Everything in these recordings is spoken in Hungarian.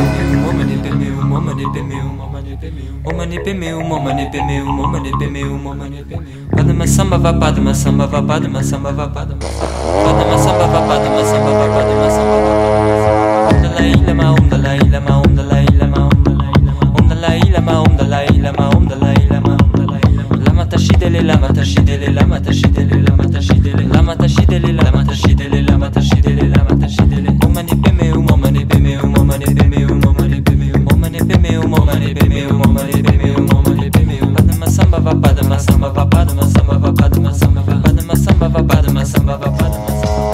Padma samba va padma samba va padma samba va padma padma samba va padma samba va padma samba va Om Dalai Lama Om Dalai Lama Om Dalai Lama Om Dalai Lama Om Dalai Lama Om Dalai Lama Om Dalai Lama Lama tashidele Lama tashidele Lama tashidele Lama tashidele Lama tashidele Lama tashidele Lama tashidele Lama tashidele Om mani peme Om mani peme Om mani peme Om mani peme Om mani peme Om mani peme Om mani peme Om mani peme Padma samba va padma samba va padma samba va padma samba va padma samba va padma samba va padma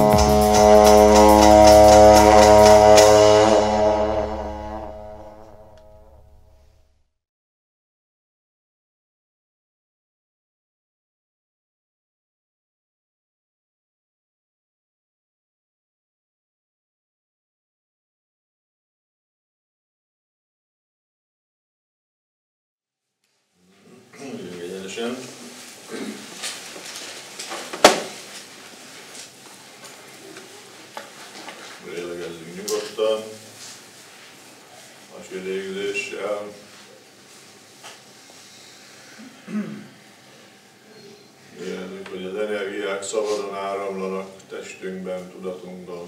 Egyenesen. Lélegezzünk nyugodtan, a légzéssel. Érezzük, hogy az energiák szabadon áramlanak testünkben, tudatunkban.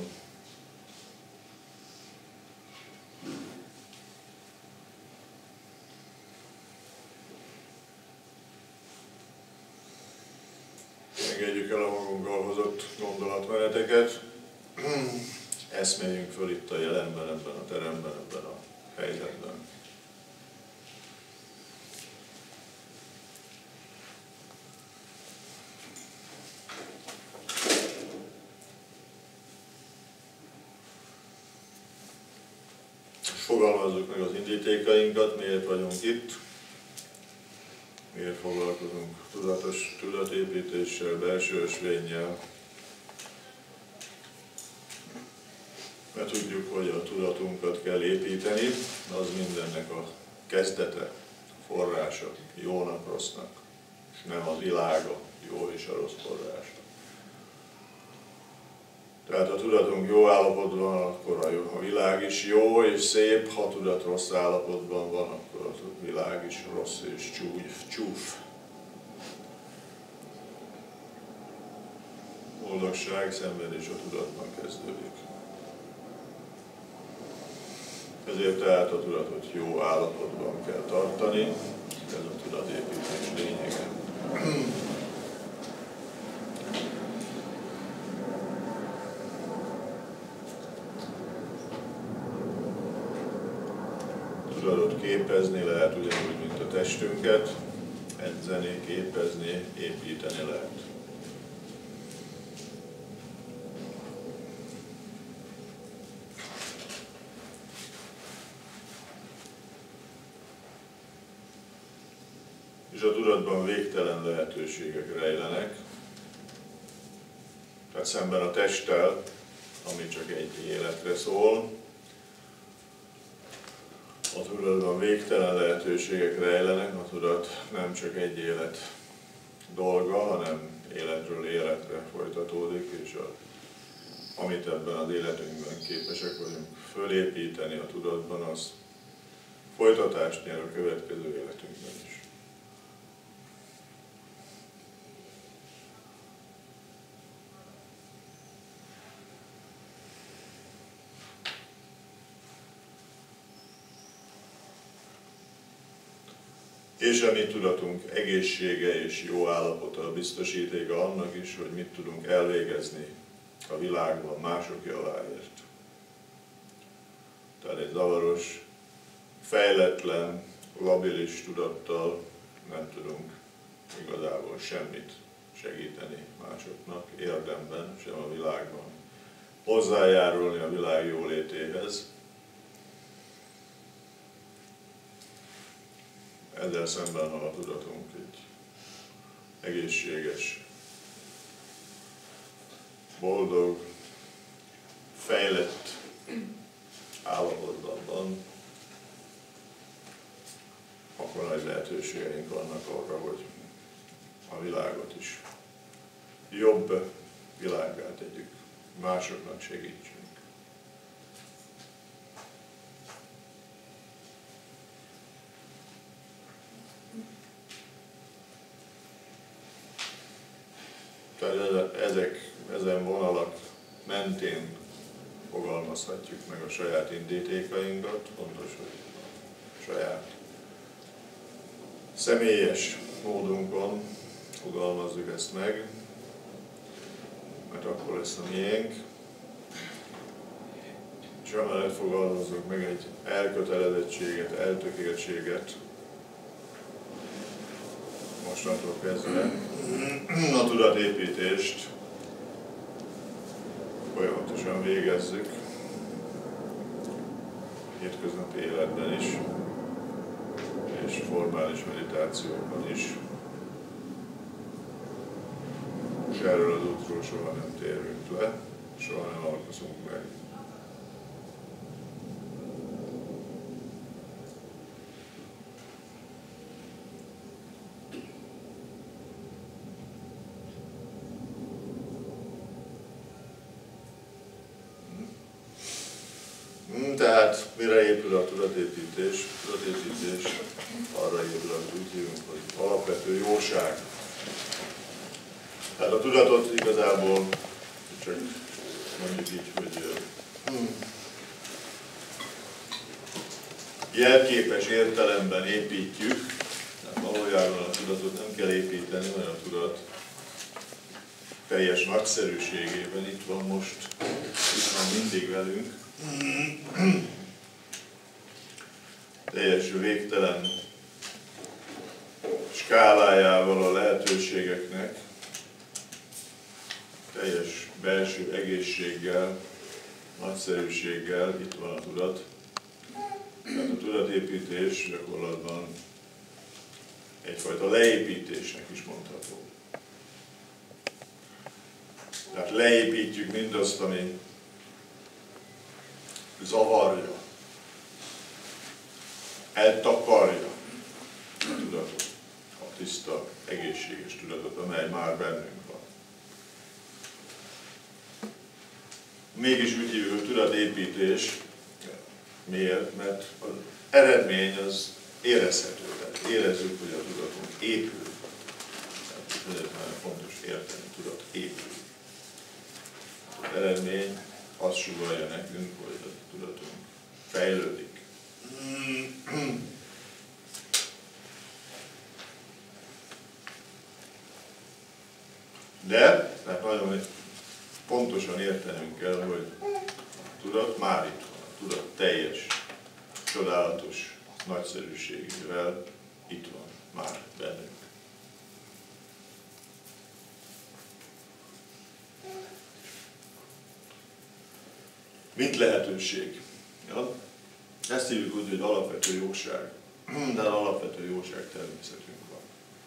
Engedjük el a magunkkal hozott gondolatmeneteket, eszméljünk föl itt a jelenben, ebben a teremben, ebben a helyzetben. És fogalmazzuk meg az indítékainkat, miért vagyunk itt. Miért foglalkozunk tudatos tudatépítéssel, belső ösvénnyel? Mert tudjuk, hogy a tudatunkat kell építeni, az mindennek a kezdete, a forrása, jónak, rossznak, és nem az világa, jó és a rossz forrása. Tehát ha tudatunk jó állapotban van, akkor a világ is jó és szép, ha tudat rossz állapotban van, akkor a világ is rossz és csúf. Boldogság, szenvedés a tudatban kezdődik. Ezért tehát a tudatot jó állapotban kell tartani, ez a tudatépítés lényege. Tudatot képezni lehet ugyanúgy, mint a testünket, edzeni, képezni, építeni lehet. És a tudatban végtelen lehetőségek rejlenek, tehát szemben a testtel, ami csak egy életre szól, a tudatban végtelen lehetőségek rejlenek, a tudat nem csak egy élet dolga, hanem életről életre folytatódik, és amit ebben az életünkben képesek vagyunk fölépíteni a tudatban, az folytatást nyer a következő életünkben is. És a mi tudatunk egészsége és jó állapota a biztosítéka annak is, hogy mit tudunk elvégezni a világban mások javáért. Tehát egy zavaros, fejletlen, labilis tudattal nem tudunk igazából semmit segíteni másoknak, érdemben, sem a világban. Hozzájárulni a világ jólétéhez. Ezzel szemben, ha a tudatunk egy egészséges, boldog, fejlett állapotban van, akkor nagy lehetőségeink vannak arra, hogy a világot is jobb világgá tegyük, másoknak segítsünk. Tehát ezen vonalak mentén fogalmazhatjuk meg a saját indítékainkat, fontos, hogy a saját személyes módunkon fogalmazzuk ezt meg, mert akkor lesz a miénk. És emellett fogalmazzuk meg egy elkötelezettséget, eltökéltséget mostantól kezdve a tudatépítést folyamatosan végezzük, hétköznapi életben is, és formális meditációkban is. És erről az útról soha nem térünk le, soha nem alkozunk meg. Tehát mire épül a tudatépítés? Tudatépítés arra épül, amit úgy hívunk, hogy alapvető jóság. Tehát a tudatot igazából csak mondjuk így, hogy jelképes értelemben építjük, tehát valójában a tudatot nem kell építeni, mert a tudat teljes nagyszerűségében itt van most, itt van mindig velünk. Teljes végtelen skálájával a lehetőségeknek, teljes belső egészséggel, nagyszerűséggel itt van a tudat. Tehát a tudatépítés gyakorlatban egyfajta leépítésnek is mondható. Tehát leépítjük mindazt, ami zavarja, eltakarja a tudatot, a tiszta, egészséges tudatot, amely már bennünk van. Mégis úgy hívjuk, hogy tudatépítés. Miért? Mert az eredmény az érezhető, tehát érezzük, hogy a tudatunk épül. Tehát ezért nagyon fontos érteni, tudat épül. Az eredmény azt sugallja nekünk, hogy a tudatunk fejlődik. De, tehát nagyon pontosan értenünk kell, hogy a tudat már itt van, a tudat teljes, csodálatos nagyszerűségével itt van már bennünk. Mint lehetőség. Ja? Ezt hívjuk úgy, hogy alapvető jóság. De alapvető jóság természetünk van.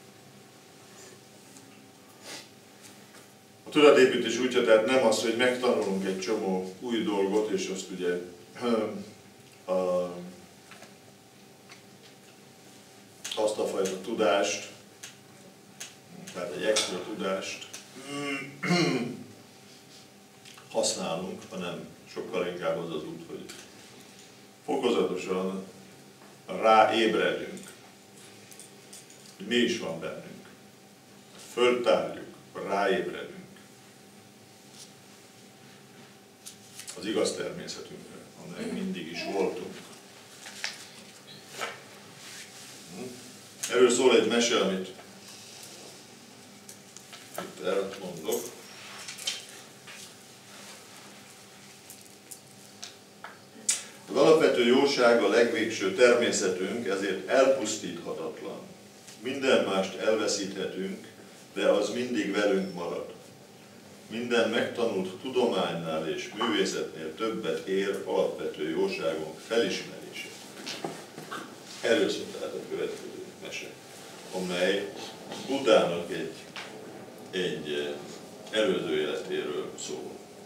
A tudatépítés útja tehát nem az, hogy megtanulunk egy csomó új dolgot, és azt ugye azt a fajta tudást, tehát egy extra tudást használunk, hanem sokkal inkább az az út, hogy fokozatosan ráébredünk, hogy mi is van bennünk. Föltárjuk, ráébredünk az igaz természetünkre, amely mindig is voltunk. Erről szól egy mese, amit itt elmondok. Az alapvető jóság a legvégső természetünk, ezért elpusztíthatatlan. Minden mást elveszíthetünk, de az mindig velünk marad. Minden megtanult tudománynál és művészetnél többet ér alapvető jóságunk felismerése. Erről szól tehát a következő mese, amely Buddhának egy előző életéről szól.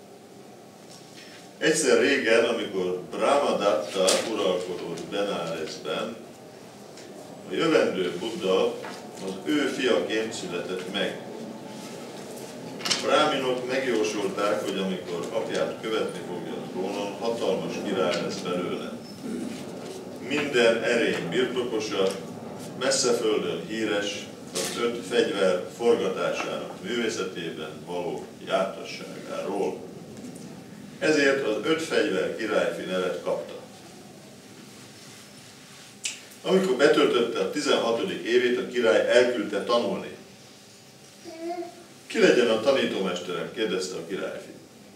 Egyszer régen, amikor Brahmadatta uralkodott Benáresben, a jövendő Buddha az ő fiaként született meg. A bráminok megjósolták, hogy amikor apját követni fogja a trónon, hatalmas király lesz belőle. Minden erény birtokosa, messze földön híres, az az 5 fegyver forgatásának művészetében való jártasságáról. Ezért az 5 fegyver királyfi nevet kapta. Amikor betöltötte a 16. évét, a király elküldte tanulni. Ki legyen a tanítómesterem? Kérdezte a királyfi.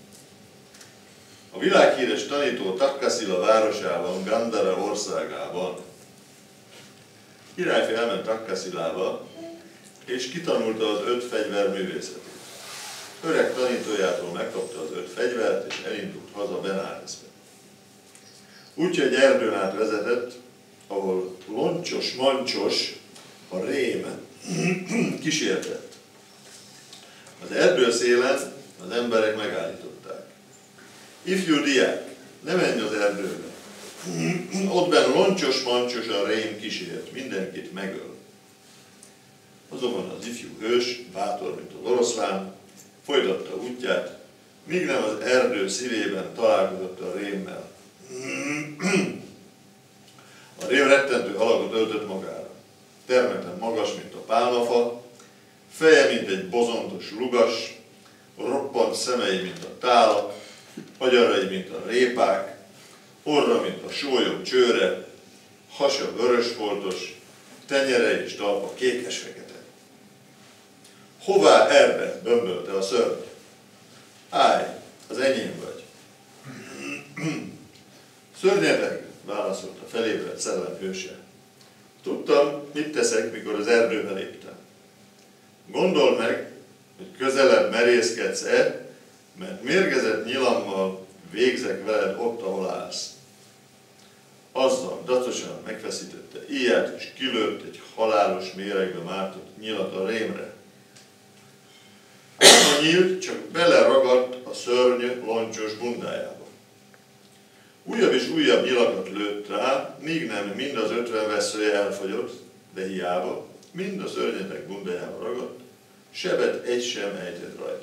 A világhíres tanító Takkaszila városában, Gandhara országában. Királyfi elment Takkaszilába, és kitanulta az 5 fegyver művészetét. Öreg tanítójától megkapta az 5 fegyvert, és elindult haza Benáresbe. Úgyhogy egy erdőn át vezetett, ahol loncsos-mancsos a rém kísértett. Az erdő szélen az emberek megállították. Ifjú diák, ne menj az erdőbe! Ott benn loncsos-mancsos a rém kísért, mindenkit megöl. Azonban az ifjú hős, bátor, mint az oroszlán, folytatta útját, míg nem az erdő szívében találkozott a rémmel. A rém rettentő alakot öltött magára. Termeten magas, mint a pálmafa, feje, mint egy bozontos lugas, roppant szemei, mint a tálak, agyarai, mint a répák, orra, mint a sólyom csőre, hasa vörösfoltos, tenyere és talpa kékes-fekete. Hová erre? Bömbölte a szörny. Állj, az enyém vagy. Szörnyeteg, válaszolta felébredt szellem hőse. Tudtam, mit teszek, mikor az erdőbe léptem. Gondold meg, hogy közelebb merészkedsz-e, mert mérgezett nyilammal végzek veled ott, ahol állsz. Azzal dacosan megfeszítette íját, és kilőtt egy halálos méregbe mártott nyilat a rémre. A nyílt csak beleragadt a szörny loncsos bundájába. Újabb és újabb nyilakat lőtt rá, míg nem mind az 50 vesszője elfogyott, de hiába, mind a szörnyetek bundájába ragadt, sebet egy sem ejtett rajta.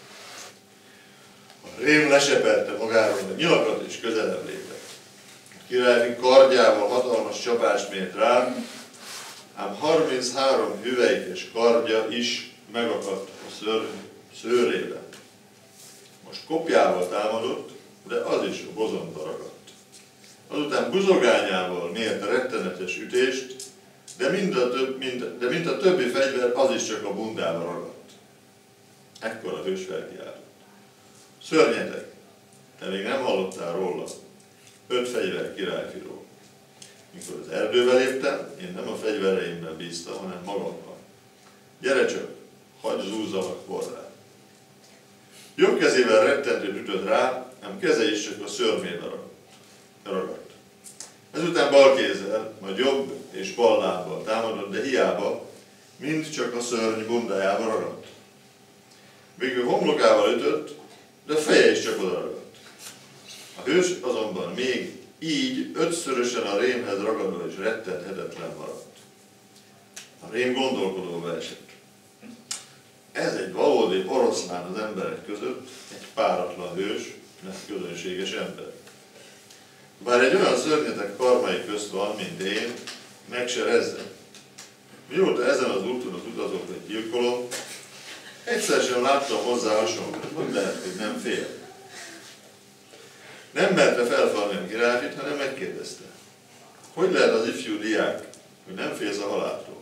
A rém leseperte magáról a nyilakat, és közelebb lépett. A királyfi kardjával hatalmas csapást mért rá, ám 33 hüvelykes kardja is megakadt a szörny szőrében. Most kopjával támadott, de az is a bozonba ragadt. Azután buzogányával mért rettenetes ütést, de mint a többi fegyver, az is csak a bundába ragadt. Ekkor a hős felkiáltott. Szörnyetek, te még nem hallottál róla, 5 fegyver királyfiról. Mikor az erdőbe léptem, én nem a fegyvereimben bíztam, hanem magamban. Gyere csak, hagyd zúzzalak porrá. Jobb kezével rettentőt ütött rá, ám keze is csak a szörmébe ragadt. Ezután bal kézzel, majd jobb és bal lábbal támadott, de hiába, mind csak a szörny bundájába ragadt. Végül homlokával ütött, de a feje is csak oda ragadt. A hős azonban még így 5-szörösen a rémhez ragadva és rettenthetetlen maradt. A rém gondolkodóba esett. Ez egy valódi oroszlán az emberek között, egy páratlan hős, nem közönséges ember. Bár egy olyan szörnyetek karmai közt van, mint én, meg se rezzem. Mióta ezen az úton az utazókat gyilkolom, egyszer sem láttam hozzá hasonlót, hogy lehet, hogy nem fél. Nem merte felfalni a királyfit, hanem megkérdezte. Hogy lehet az ifjú diák, hogy nem félsz a haláltól?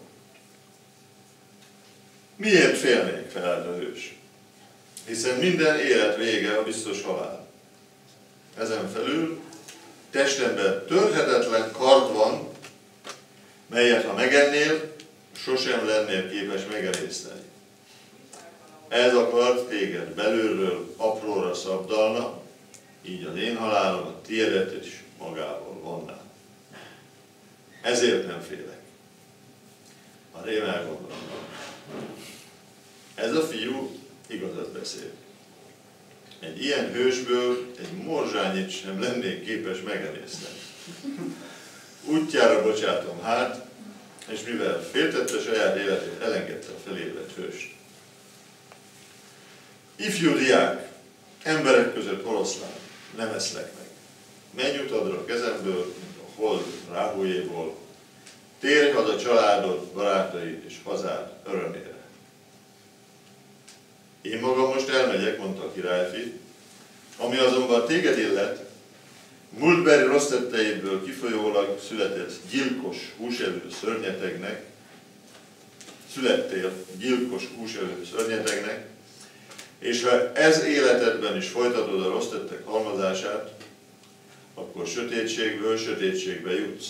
Miért félnék, felelt a hős? Hiszen minden élet vége a biztos halál. Ezen felül testemben törhetetlen kard van, melyet ha megennél, sosem lennél képes megemészteni. Ez a kard téged belülről apróra szabdalna, így az én halálom a tiédet is magával vonná. Ezért nem félek. A rém elgondolta. Ez a fiú igazat beszél. Egy ilyen hősből egy morzsányit sem lennék képes megemészteni. Útjára bocsátom hát, és mivel féltette saját életét, elengedte a felébredt hőst. Ifjú diák, emberek között oroszlán, nem eszlek meg. Menj utadra a kezemből, mint a hold ráhújéból, Térj haza családod, barátaid és hazád örömére. Én magam most elmegyek, mondta a királyfi, ami azonban téged illet, múltbeli rossz tetteidből kifolyólag született gyilkos húsevő szörnyetegnek, születtél gyilkos húsevő szörnyetegnek, és ha ez életedben is folytatod a rossz tettek halmozását, akkor sötétségből sötétségbe jutsz.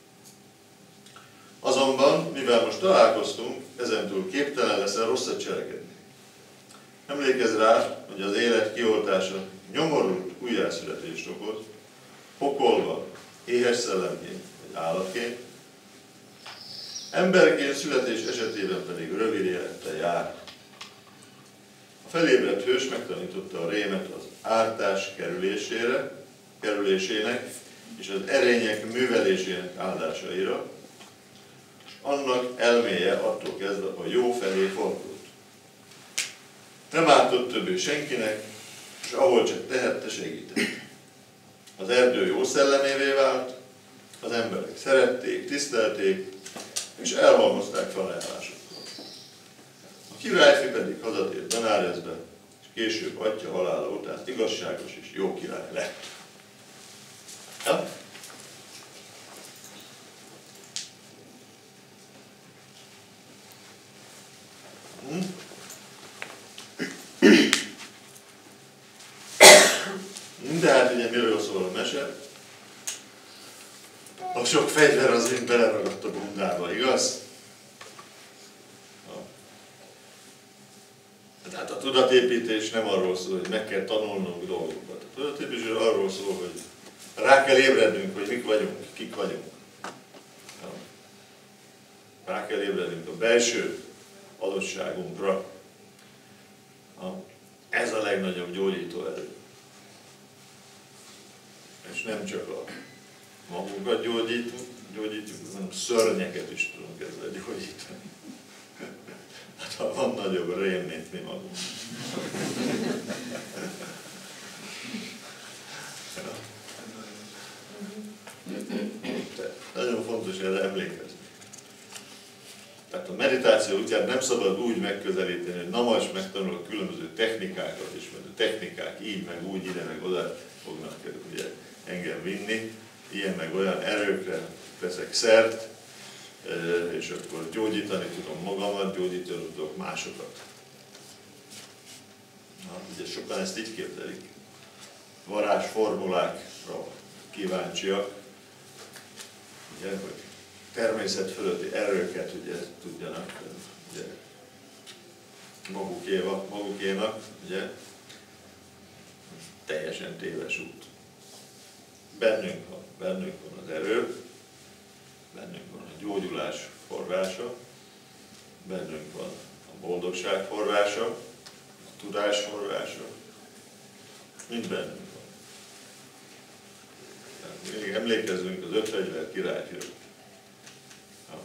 Azonban, mivel most találkoztunk, ezentúl képtelen leszel rosszat cselekedni. Emlékezz rá, hogy az élet kioltása nyomorult újjászületést okoz, pokolva, éhes szellemként vagy állatként, emberként születés esetében pedig rövid élettel jár. A felébredt hős megtanította a rémet az ártás kerülésének és az erények művelésének áldásaira, és annak elméje attól kezdve a jó felé fordult. Nem ártott többé senkinek, és ahol csak tehette, segített. Az erdő jó szellemévé vált, az emberek szerették, tisztelték, és elhalmozták felajánlásokkal. A királyfi pedig hazatért Benárezbe, és később atya halála után igazságos és jó király lett. Ja? De hát ugye miről szól a mese? A sok fegyver az mind beleragadt a bundába, igaz? Tehát a tudatépítés nem arról szól, hogy meg kell tanulnunk dolgokat. A tudatépítés arról szól, hogy rá kell ébrednünk, hogy mik vagyunk, kik vagyunk. Rá kell ébrednünk a belső adottságunkra. Ez a legnagyobb gyógyító erő. És nem csak a magunkat gyógyítjuk, hanem szörnyeket is tudunk ezzel gyógyítani. Hát ha van nagyobb rém, mint mi magunk. Nagyon fontos erre emlékezni. Tehát a meditáció útját nem szabad úgy megközelíteni, hogy na most megtanulok különböző technikákat is, mert a technikák így, meg úgy, ide, meg oda fognak ugye engem vinni, ilyen meg olyan erőkre veszek szert, és akkor gyógyítani tudom magamat, gyógyítani tudok másokat. Na, ugye sokan ezt így képzelik. Varázsformulákra kíváncsiak, ugye, hogy természet fölötti erőket ugye, tudjanak ugye, magukénak, ugye, teljesen téves út. Bennünk van az erő, bennünk van a gyógyulás forrása, bennünk van a boldogság forrása, a tudás forrása, mind bennünk van. Tehát még emlékezzünk az 5 fegyver királyfira. A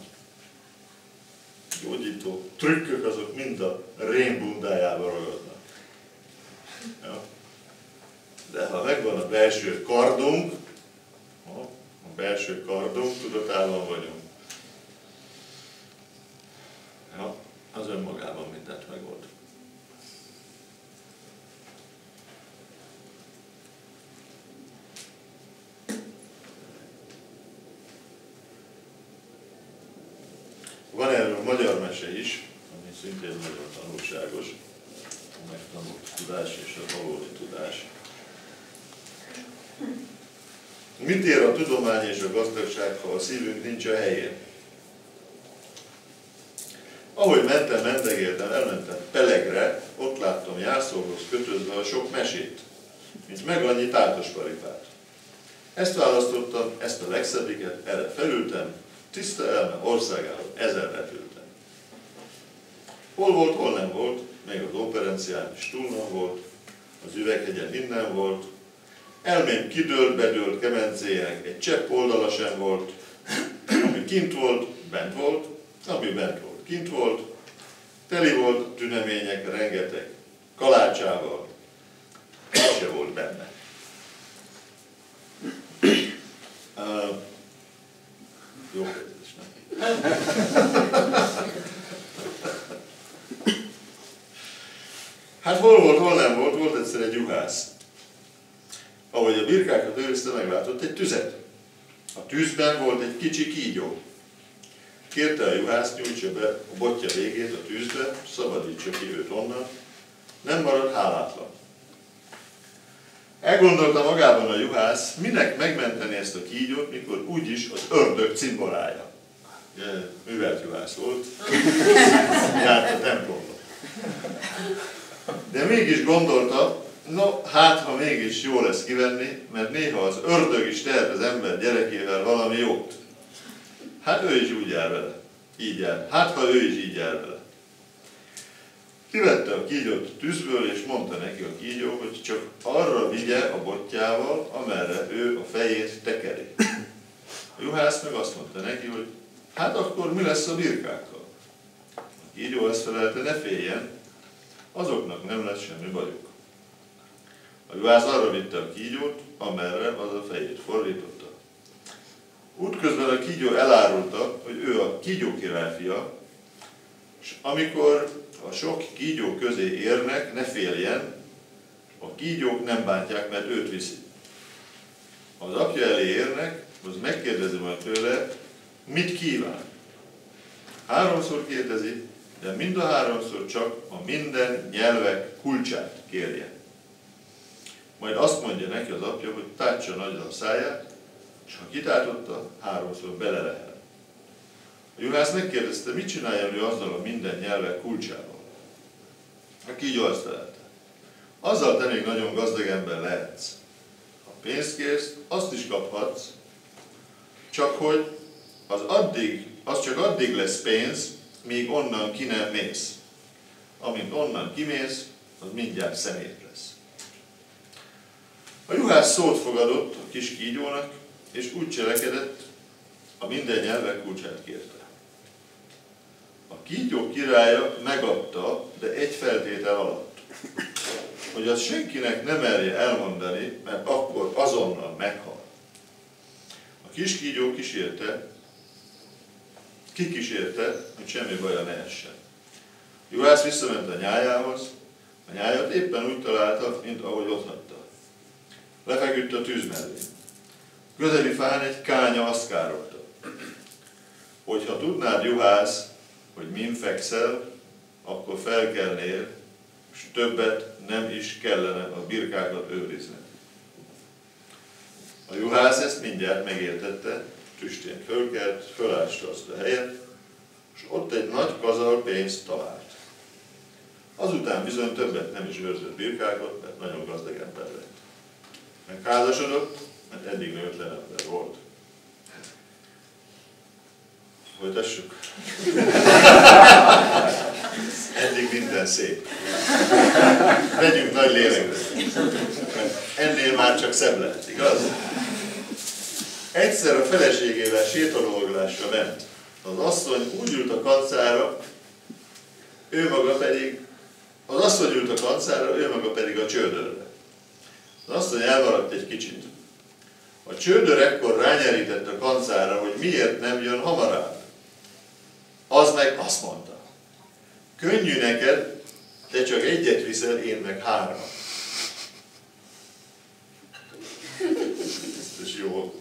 gyógyító trükkök azok mind a rém bundájába ragadnak. Ja. De ha megvan a belső kardunk, tudatában vagyunk, ja, az önmagában mindent megold. Van erről magyar mese is, ami szintén nagyon tanulságos, a megtanult tudás és a valódi tudás. Mit ér a tudomány és a gazdagság, ha a szívünk nincs a helyén? Ahogy mendegéltem, elmentem Pelegre, ott láttam jászolhoz kötözve a sok mesét, mint meg annyi tátos paripát. Ezt választottam, ezt a legszebbiket, erre felültem, tiszta elme országáról 1000 repültem. Hol volt, hol nem volt, még az operencián is túl nem volt, az üveghegyen innen volt, elmém kidőlt, bedőlt kemencéjének egy csepp oldala sem volt, ami kint volt, bent volt, ami bent volt, kint volt, teli volt tünemények rengeteg kalácsával, se volt benne. Jó kezdés, nem? Hát hol volt, hol nem volt, volt egyszer egy juhász. Ahogy a birkákat őrizte, meglátott egy tüzet. A tűzben volt egy kicsi kígyó. Kérte a juhász, nyújtsa be a botja végét a tűzbe, szabadítsa ki őt onnan, nem marad hálátlan. Elgondolta magában a juhász, minek megmenteni ezt a kígyót, mikor úgyis az ördög cimborája. Művelt juhász volt, járt a templomba. De mégis gondolta, no, hát ha mégis jó lesz kivenni, mert néha az ördög is tehet az ember gyerekével valami jót. Hát ő is úgy jár vele. Így jár. Hát ha ő is így jár vele. Kivette a kígyót a tűzből, és mondta neki a kígyó, hogy csak arra vigye a botjával, amerre ő a fejét tekeri. A juhász meg azt mondta neki, hogy hát akkor mi lesz a birkákkal? A kígyó ezt felelte, ne féljen, azoknak nem lesz semmi bajuk. A juhász arra vitte a kígyót, amerre az a fejét fordította. Útközben a kígyó elárulta, hogy ő a kígyó királyfia, és amikor a sok kígyó közé érnek, ne féljen, a kígyók nem bántják, mert őt viszi. Az apja elé érnek, az megkérdezi majd tőle, mit kíván. 3-szor kérdezi, de mind a 3-szor csak a minden nyelvek kulcsát kérje. Majd azt mondja neki az apja, hogy tátsa nagyra a száját, és ha kitátotta, 3-szor belelehel. A juhász megkérdezte, mit csináljon ő azzal a minden nyelvek kulcsával. A kígyó azt felelte. Azzal te még nagyon gazdag ember lehetsz. Ha pénzt kérsz, azt is kaphatsz, csak hogy az csak addig lesz pénz, míg onnan ki nem mész. Amint onnan kimész, az mindjárt szemét lesz. A juhász szót fogadott a kis kígyónak, és úgy cselekedett, a minden nyelvek kulcsát kérte. A kígyó királya megadta, de egy feltétel alatt, hogy azt senkinek nem merje elmondani, mert akkor azonnal meghal. A kis kígyó kikísérte, hogy semmi baja ne essen. Juhász visszament a nyájához, a nyájat éppen úgy találta, mint ahogy ott hagyta. Lefeküdt a tűz mellé. Közeli fán egy kánya azt károgta. Hogyha tudnád, juhász, hogy min fekszel, akkor felkelnél, és többet nem is kellene a birkákat őrizned. A juhász ezt mindjárt megértette, tüstén fölkelt, fölásta azt a helyet, és ott egy nagy kazal pénzt talált. Azután bizony többet nem is őrzött birkákat, mert nagyon gazdag ember lett. Megházasodott, mert eddig nőtlen ember volt. Folytassuk. Eddig minden szép. Vegyünk nagy lélekbe. Ennél már csak szebb lett, igaz? Egyszer a feleségével sétaloglásra ment. Az asszony úgy ült a kancára, ő maga pedig a csődörre. Az asszony elmaradt egy kicsit. A csődör ekkor rányerített a kancára, hogy miért nem jön hamarabb. Az meg azt mondta, könnyű neked, te csak egyet viszel, én meg 3. Ez is jó.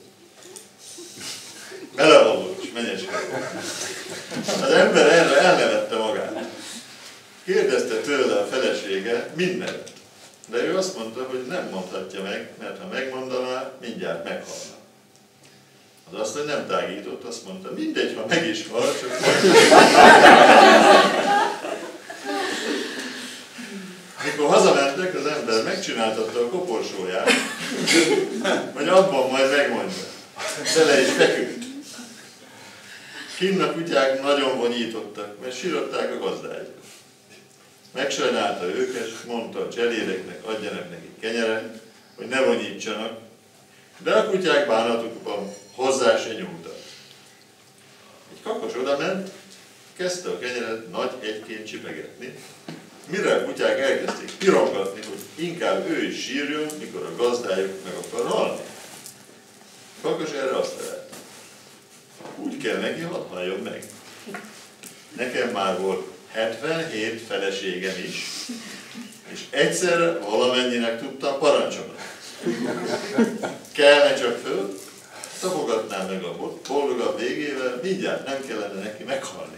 Belevalott és menyeskedett. Az ember erre elnevette magát. Kérdezte tőle a felesége, minden. De ő azt mondta, hogy nem mondhatja meg, mert ha megmondaná, mindjárt meghalna. Az asszony nem tágított, azt mondta, mindegy, ha meg is hal, csak mikor hazamentek, az ember megcsináltatta a koporsóját, hogy abban majd megmondja. Bele is feküdt. Kinn a kutyák nagyon vonyítottak, mert sírották a gazdájukat. Megsajnálta őket, mondta a cselédeknek, adjanak neki kenyeret, hogy ne vonyítsanak, de a kutyák bánatukban hozzá se nyúltak. Egy kakas odament, kezdte a kenyeret nagy egyként csipegetni, mire a kutyák elkezdték pirongatni, hogy inkább ő is sírjon, mikor a gazdájuk meg akar halni. A kakas erre azt felelte. Úgy kell neki, hadd halljon meg. Nekem már volt 77 feleségem is, és egyszerre valamennyinek tudtam parancsolni. Kellene csak föl, tapogatnám meg a boldogabb végével, mindjárt nem kellene neki meghalni.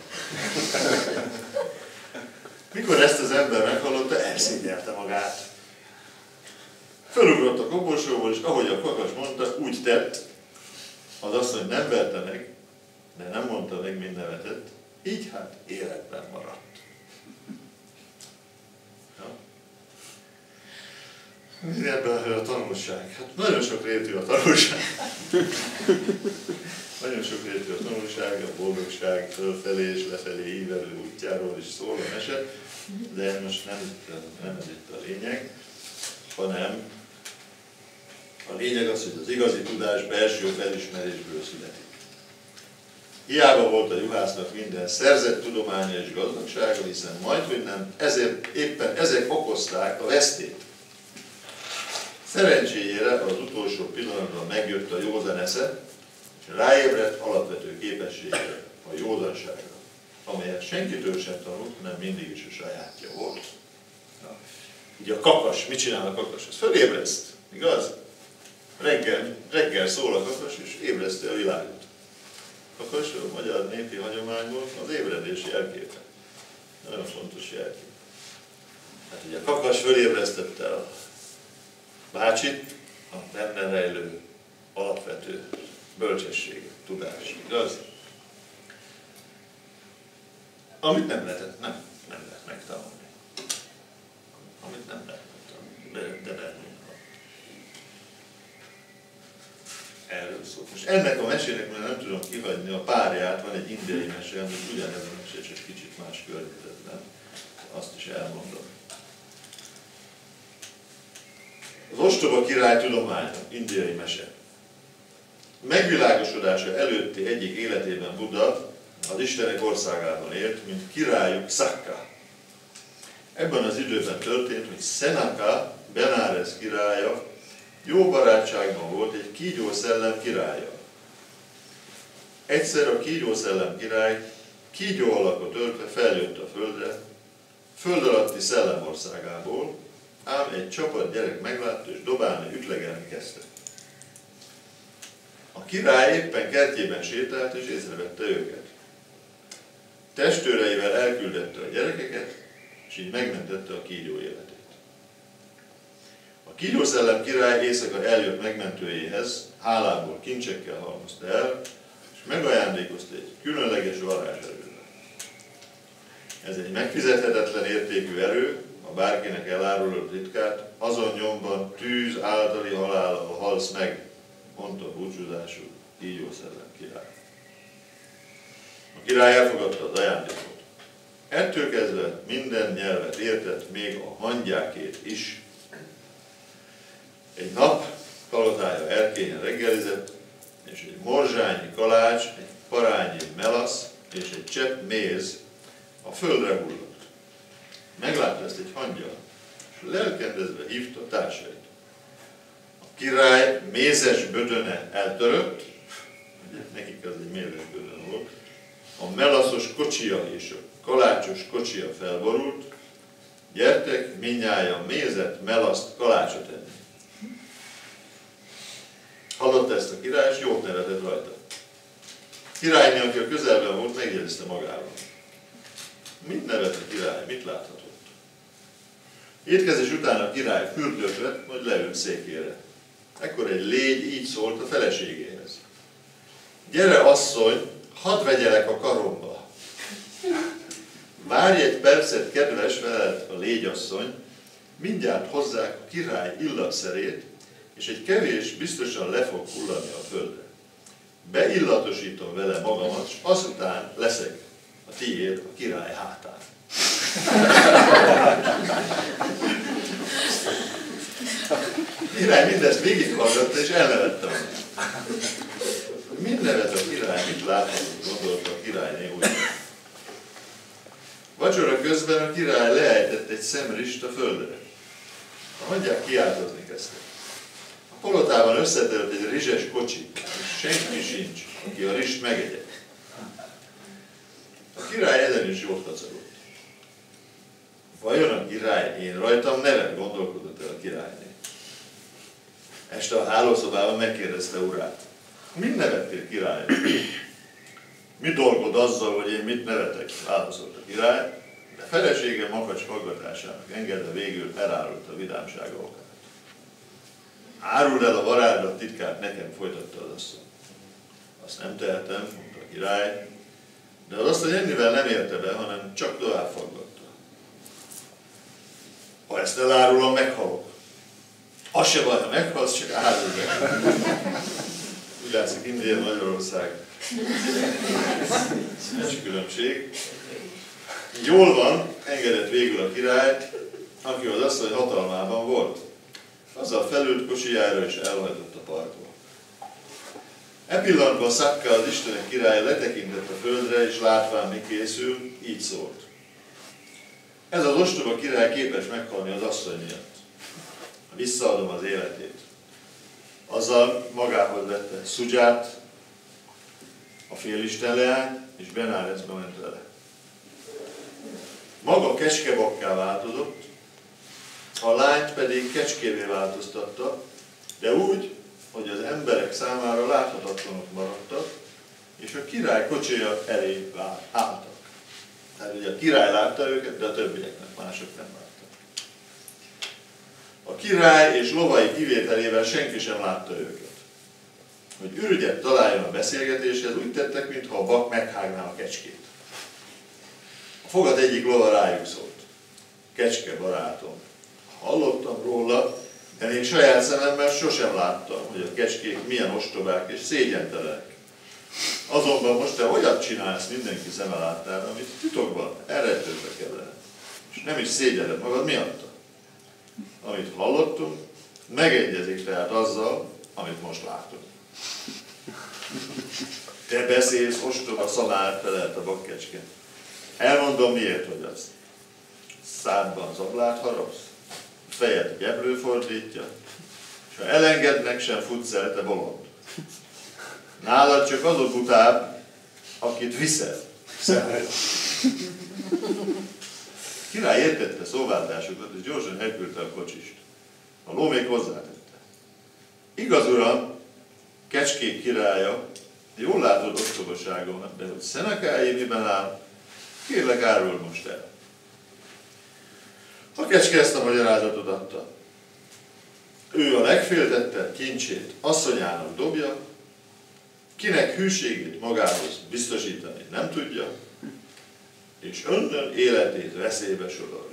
Mikor ezt az ember meghallotta, elszégyelte magát. Fölugrott a koporsóból, és ahogy a kakas mondta, úgy tett, az asszony nem verte meg, de nem mondta meg, mind nevetett, így hát életben maradt. Ja. Mi ebben a tanulság? Hát nagyon sok rétű a tanulság. Nagyon sok rétű a tanulság, a boldogság fölfelé és lefelé ívelő útjáról is szól a mese, de most nem ez itt a lényeg, hanem a lényeg az, hogy az igazi tudás belső felismerésből születik. Hiába volt a juhásznak minden szerzett tudománya és gazdagsága, hiszen majdhogy nem, éppen ezek okozták a vesztét. Szerencséjére az utolsó pillanatban megjött a józan esze, és ráébredt alapvető képességre, a józanságra, amelyet senkitől sem tanult, hanem mindig is a sajátja volt. Ugye a kakas, mit csinál a kakas? Ez fölébreszt, igaz? Reggel szól a kakas, és ébreszti a világot. A kakas a magyar népi hagyományból az ébredés jelképe. Nagyon fontos jelkép. Hát ugye a kakas fölébresztette a bácsit, a benne rejlő alapvető bölcsesség, tudás, igaz? Amit nem lehet megtanulni. Amit nem lehet megtanulni, de nem. Erről szól. Most ennek a mesének, mert nem tudom kihagyni a párját, van egy indiai mese, amit ugyanez a mesé, csak kicsit más környezetben. Azt is elmondom. Az ostoba király tudománya, indiai mese. Megvilágosodása előtti egyik életében Buddha az Istenek országában élt, mint királyuk Sakka. Ebben az időben történt, hogy Senaka, Benares királya, jó barátságban volt egy kígyószellem királya. Egyszer a kígyószellem király kígyó alakot öltve feljött a földre, föld alatti szellemországából, ám egy csapat gyerek meglátta és dobálni, ütlegelni kezdte. A király éppen kertjében sétált és észrevette őket. Testőreivel elküldette a gyerekeket, és így megmentette a kígyó életét. A kígyószellem király éjszaka eljött megmentőjéhez, hálából kincsekkel halmozta el, és megajándékozta egy különleges varázserővel. Ez egy megfizethetetlen értékű erő, ha bárkinek elárulod titkát, azon nyomban tűz általi halállal halsz meg, mondta búcsúzású kígyószellem király. A király elfogadta az ajándékot. Ettől kezdve minden nyelvet értett, még a hangyákét is. Egy nap palotája erkélyen reggelizett, és egy morzsányi kalács, egy parányi melasz és egy csepp méz a földre hullott. Meglátta ezt egy hangyal, és lelkendezve hívta társait. A király mézes bödöne eltörött, nekik az egy mézes bödön volt, a melaszos kocsia és a kalácsos kocsia felborult, gyertek mindnyájan mézet, melaszt, kalácsot enni. Hallotta ezt a király, és jót nevetett rajta. Királyné, aki a közelben volt, megjegyezte magával. Mit nevet a király? Mit láthatott? Étkezés után a király fürdőt vett, majd leült székére. Ekkor egy légy így szólt a feleségéhez. Gyere, asszony, hadd vegyelek a karomba. Várj egy percet, kedves, felelt a légyasszony, mindjárt hozzák a király illatszerét, és egy kevés biztosan le fog hullani a földre. Beillatosítom vele magamat, és azután leszek a tiéd a király hátán. A király mindezt végighallgatta, és elnevette magát. Mit nevet a király, mit láthatott, gondolta a királyné úgy. Vacsora közben a király leejtett egy szemrist a földre. A hangyák kiáltozni kezdtek. A palotában összetört egy rizses kocsi, és senki sincs, aki a rist megegye. király ezen is jót kacagott. Vajon a király én rajtam nevet, gondolkodott el a királyné. Este a hálószobában megkérdezte urát. Mit nevettél, király? Mi dolgod azzal, hogy én mit nevetek? Válaszolt a király, de felesége makacs hallgatásának engedve végül elárult a vidámsága okát. Áruld el a varázslat titkát nekem, folytatta az asszony. Azt nem tehetem, mondta a király, de az asszony ennivel nem érte be, hanem csak tovább faggatta. Ha ezt elárulom, meghalok. Az se baj, ha meghalsz, csak áruld el. Úgy látszik, India, Magyarország. Nincs különbség. Jól van, engedett végül a király, aki az asszony hatalmában volt. Azzal felült kocsijára és elhajtott a parkba. E pillanatban Szakka, az istenek király letekintett a földre, és látván mi készül, így szólt. Ez az ostoba király képes meghalni az asszony miatt. Visszaadom az életét. Azzal magához vette Szudzsát, a félisten leányt, és Benárecbe ment vele. Maga kecskebakká változott, a lányt pedig kecskévé változtatta, de úgy, hogy az emberek számára láthatatlanok maradtak, és a király kocsija elé álltak. Tehát ugye a király látta őket, de a többieknek, mások nem láttak. A király és lovai kivételével senki sem látta őket. Hogy ürügyet találjon a beszélgetéshez, úgy tettek, mintha a bak meghágná a kecskét. A fogat egyik lova rájuk szólt. Kecske barátom, hallottam róla, de még saját szememmel sosem láttam, hogy a kecskék milyen ostobák és szégyentelenek. Azonban most te olyat csinálsz mindenki szeme láttára, amit titokban elrettőzve kellene. És nem is szégyelled magad miatta. Amit hallottunk, megegyezik tehát azzal, amit most látunk. Te beszélsz, ostoba szamár, felelt a bakkecske. Elmondom, miért vagy az. Szádban zablát harapsz, fejed gebrő fordítja, és ha elengednek, sem futsz el, te bolond. Nálad csak az a butább, akit viszel. Király értette szóváltásokat, és gyorsan elküldte a kocsist. A ló még hozzátette. Igaz, uram, kecskék királya, jól látod ostobaságomat, de hogy Szenekáé miben áll, kérlek, áruld most el. A kecske ezt a magyarázatot adta. Ő a legféltettebb kincsét asszonyának dobja, kinek hűségét magához biztosítani nem tudja, és önnön életét veszélybe sodorja.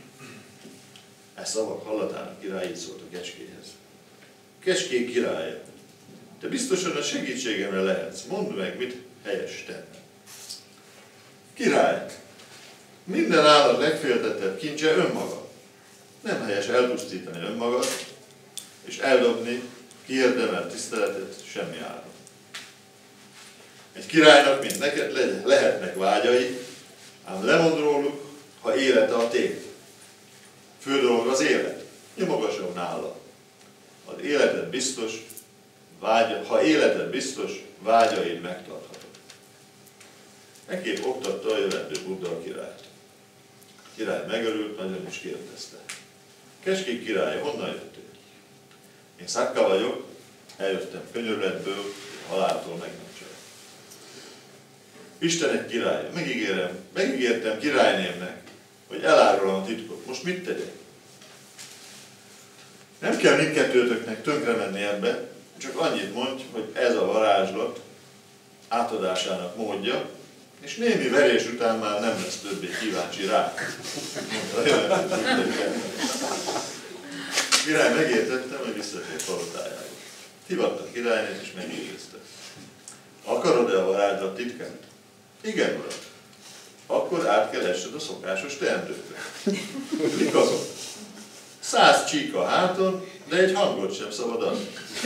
E szavak hallatán a király így szólt a kecskéhez. Kecskék királya, te biztosan a segítségemre lehetsz. Mondd meg, mit helyes tenni. Király, minden állat legféltettebb kincse önmaga. Nem helyes elpusztítani önmagad, és eldobni kiérdemelt tiszteletet semmi áron. Egy királynak, mint neked, lehetnek vágyai, ám lemond róluk, ha élete a tét. Fő dolog az élet, nyomogasson nála. Az életed biztos, ha életed biztos, vágyaid megtarthatod. Ekképp oktatta a jövendő Buddha a királyt. A király megörült, nagyon is kérdezte. Kecskék királya, honnan jöttél? Én Szakka vagyok, eljöttem könyörületből, haláltól megmentsen. Istenek királya, megígértem királynémnek, hogy elárulom a titkot. Most mit tegyek? Nem kell mindkettőtöknek tönkre menni ebbe, csak annyit mondj, hogy ez a varázslat átadásának módja, és némi verés után már nem lesz többé kíváncsi rá. Király megértette, hogy visszatért palotájába. Hívatta a királynét és megkérdezte. Akarod-e a varázslat titkát? Igen, uram. Akkor át kell essed a szokásos teendőkre. Mik azok? 100 csík a háton, de egy hangot sem szabad adni.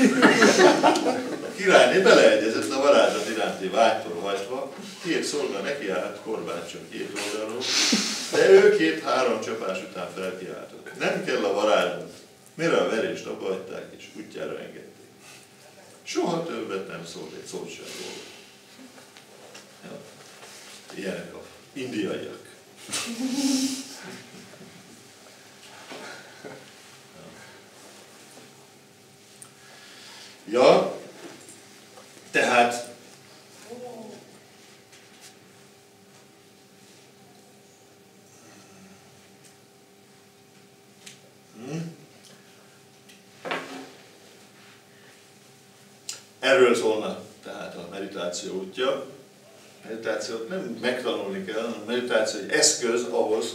A királyné beleegyezett a varázslat iránti vágytól hajtva, 2 szolga nekiállt korbácson 2 oldalról, de ő 2-3 csapás után felkiáltott. Nem kell a varázslat, mire a verést abba hagyták és útjára engedték. Soha többet nem szólt egy szót sem róla. Ja. Ilyenek a indiaiak. Ja, tehát erről szólna tehát a meditáció útja. Meditációt nem megtanulni kell, hanem a meditáció egy eszköz ahhoz,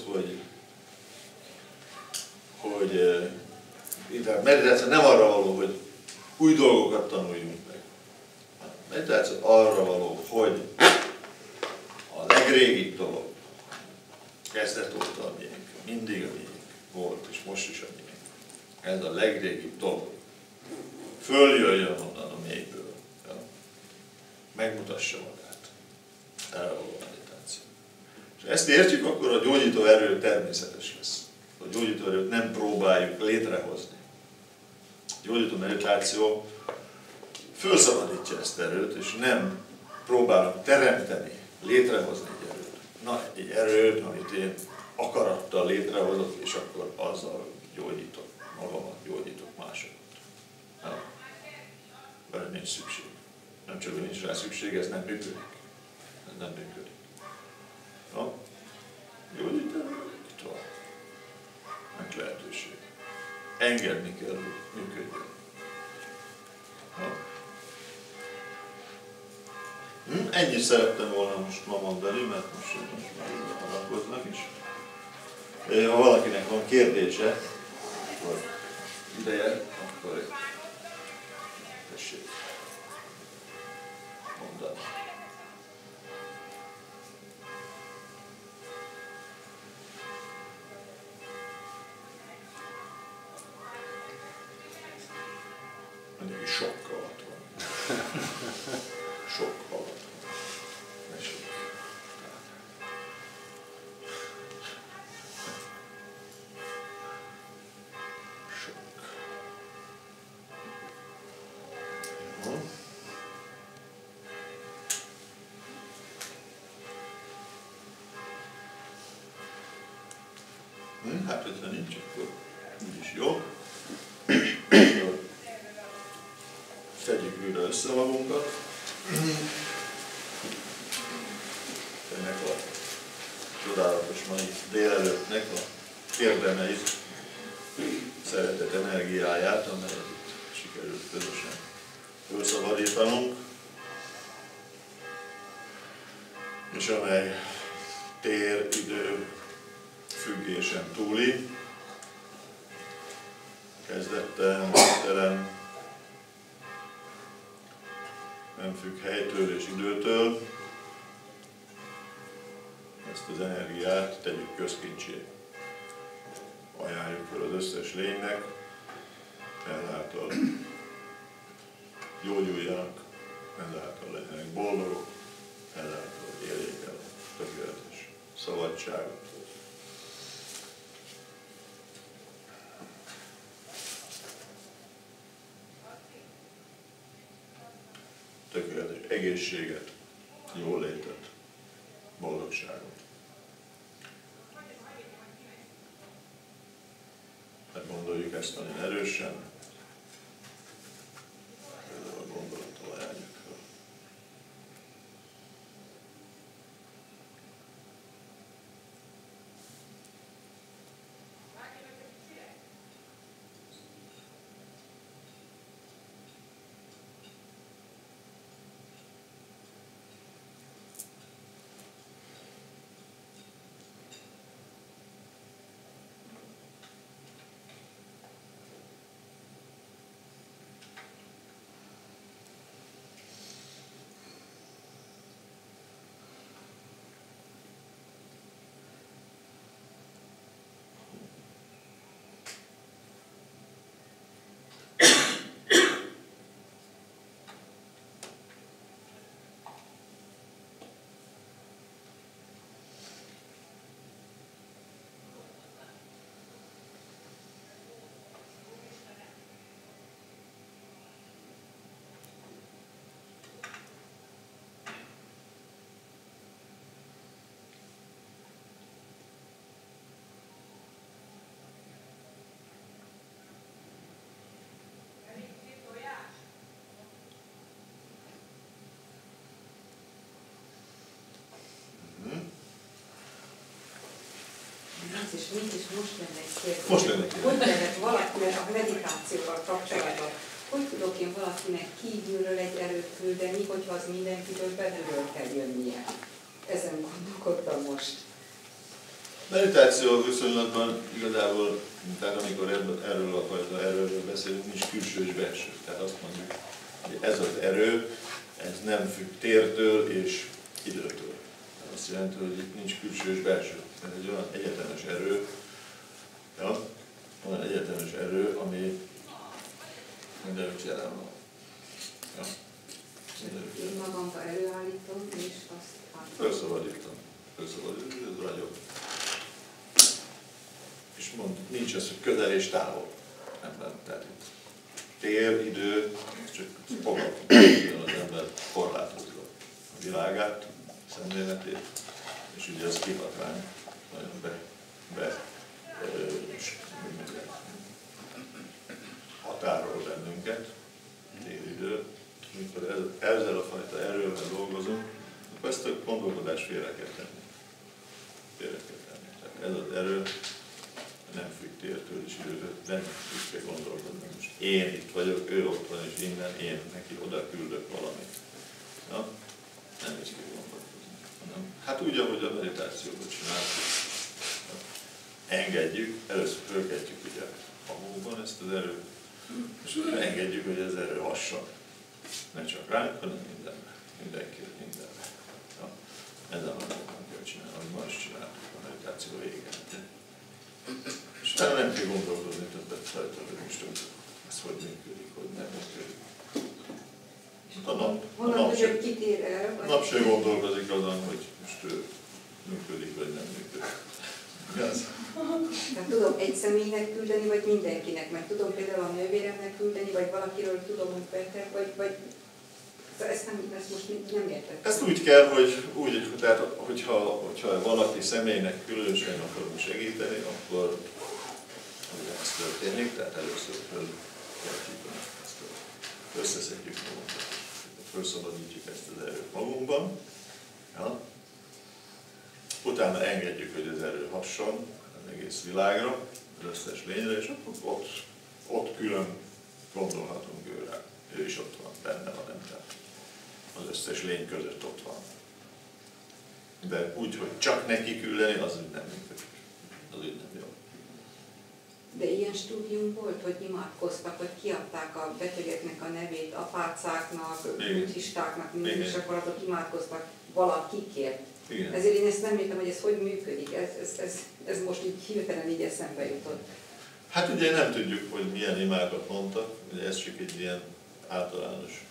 hogy a meditáció nem arra való, hogy új dolgokat tanuljunk meg. A meditáció arra való, hogy a legrégibb dolog, kezdet óta a miénk, mindig a miénk volt, és most is a miénk. Ez a legrégibb dolog. Följöjjön onnan a mélyből. Ja. Megmutassa magát. Erre való meditáció. És ezt értjük, akkor a gyógyító erő természetes lesz. A gyógyító erőt nem próbáljuk létrehozni. A gyógyító meditáció felszabadítja ezt erőt, és nem próbálunk teremteni, létrehozni egy erőt. Na, egy erőt, amit én akarattal létrehozok, és akkor azzal gyógyítok magamat, gyógyítok másokat. Nem. Mert nincs szükség. Nem csak, hogy nincs rá szükség, ez nem működik. Ez nem működik. Na, gyógyítani, itt van. Meg lehetőség. Engedni kell, hogy működjön. Ennyit szerettem volna most ma mondani, mert most már alakoznak is. Ha valakinek van kérdése, akkor ideje, akkor tessék mondani. Mondjuk sok alatt van. Sok alatt van. Hát, hogyha nincs, akkor úgyis jó. Tegyük újra össze magunkat. Ennek a csodálatos mai délelőttnek a érdemeit, szeretet energiáját, amelyet itt sikerült közösen felszabadítanunk, és amely tér, idő, függésen túli, kezdetten, végtelen, nem függ helytől és időtől. Ezt az energiát tegyük közkincsé. Ajánljuk fel az összes lénynek, ezáltal gyógyuljanak, ezáltal legyenek boldogok, ezáltal érjék el a tökéletes szabadságot. Tökéletes egészséget, jólétet, boldogságot. Hát gondoljuk ezt nagyon erősen, ezzel a gondolattal ajánljuk fel. nincs, és most lenne egy kérdés. Most lenne egy Hogy lehet valakinek a meditációval kapcsolatban, hogy tudok én valakinek kívülről egy erőt küldeni, hogyha az mindenkitől belülről kell jönnie? Ezen gondolkodtam most. Meditáció viszonylatban igazából, tehát amikor erről a fajta erőről beszélünk, nincs külső és belső. Tehát azt mondjuk, hogy ez az erő, ez nem függ tértől és időtől. Azt jelenti, hogy itt nincs külső és belső. Ez egy olyan egyetemes erő, ja? Olyan egyetemes erő, ami mindenütt jelen van. Ja? Én magamba előállítom, és azt Felszabadítom, ez ragyog. És mondjuk nincs az, hogy közel és távol. Nem, tehát itt tér, idő, csak fogalmazunk, az ember korlátozza a világát, a szemléletét, és ugye ez kihat ránk, nagyon határol bennünket, tér, idő. Amikor ezzel a fajta erővel dolgozunk, akkor ezt a gondolkodást félre kell tenni. Tehát ez az erő nem függ tértől és időtől, nem úgy kell gondolkodni. Most én itt vagyok, ő ott van, és innen én neki oda küldök valamit. Ja? Nem így kell gondolkodni. Hanem, hát úgy, ahogy a meditációban csináljuk. Engedjük, először fölkeltjük ugye magunkban ezt az erőt, és engedjük, hogy az erő hasson. Ne csak ránk, hanem mindenkire, mindenre. Ja? Ezen a dolgon kell csinálni, ahogy ma is csináltuk a meditáció végén. És utána nem kell gondolkodni többet rajta, hogy most ez hogy működik, hogy nem működik. A nap sem gondolkozik azon, hogy most ő működik, vagy nem működik. Igaz? Tehát tudom egy személynek küldeni, vagy mindenkinek, mert tudom például a nővéremnek küldeni, vagy valakiről tudom, hogy beteg, vagy ezt most nem értem. Ezt úgy kell, hogy tehát, hogyha valaki személynek különösen akarunk segíteni, akkor ez történik, tehát először összeszedjük magunkat, felszabadítjuk ezt az erőt magunkban, ja? Utána engedjük, hogy az erő hasson az egész világra, az összes lényre, és akkor ott külön gondolhatunk őre. Ő is ott van, benne van, nem tehát az összes lény között ott van. De úgy, hogy csak neki küldeni, az úgy nem működik. Az úgy nem jó. De ilyen stúdium volt, hogy imádkoztak, hogy kiadták a betegeknek a nevét apácáknak, buddhistáknak, és akkor azok imádkoztak valakikért. Igen. Ezért én ezt nem értem, hogy ez hogy működik. Ez most így hirtelen így eszembe jutott. Hát ugye nem tudjuk, hogy milyen imákat mondtak, ugye ez csak egy ilyen általános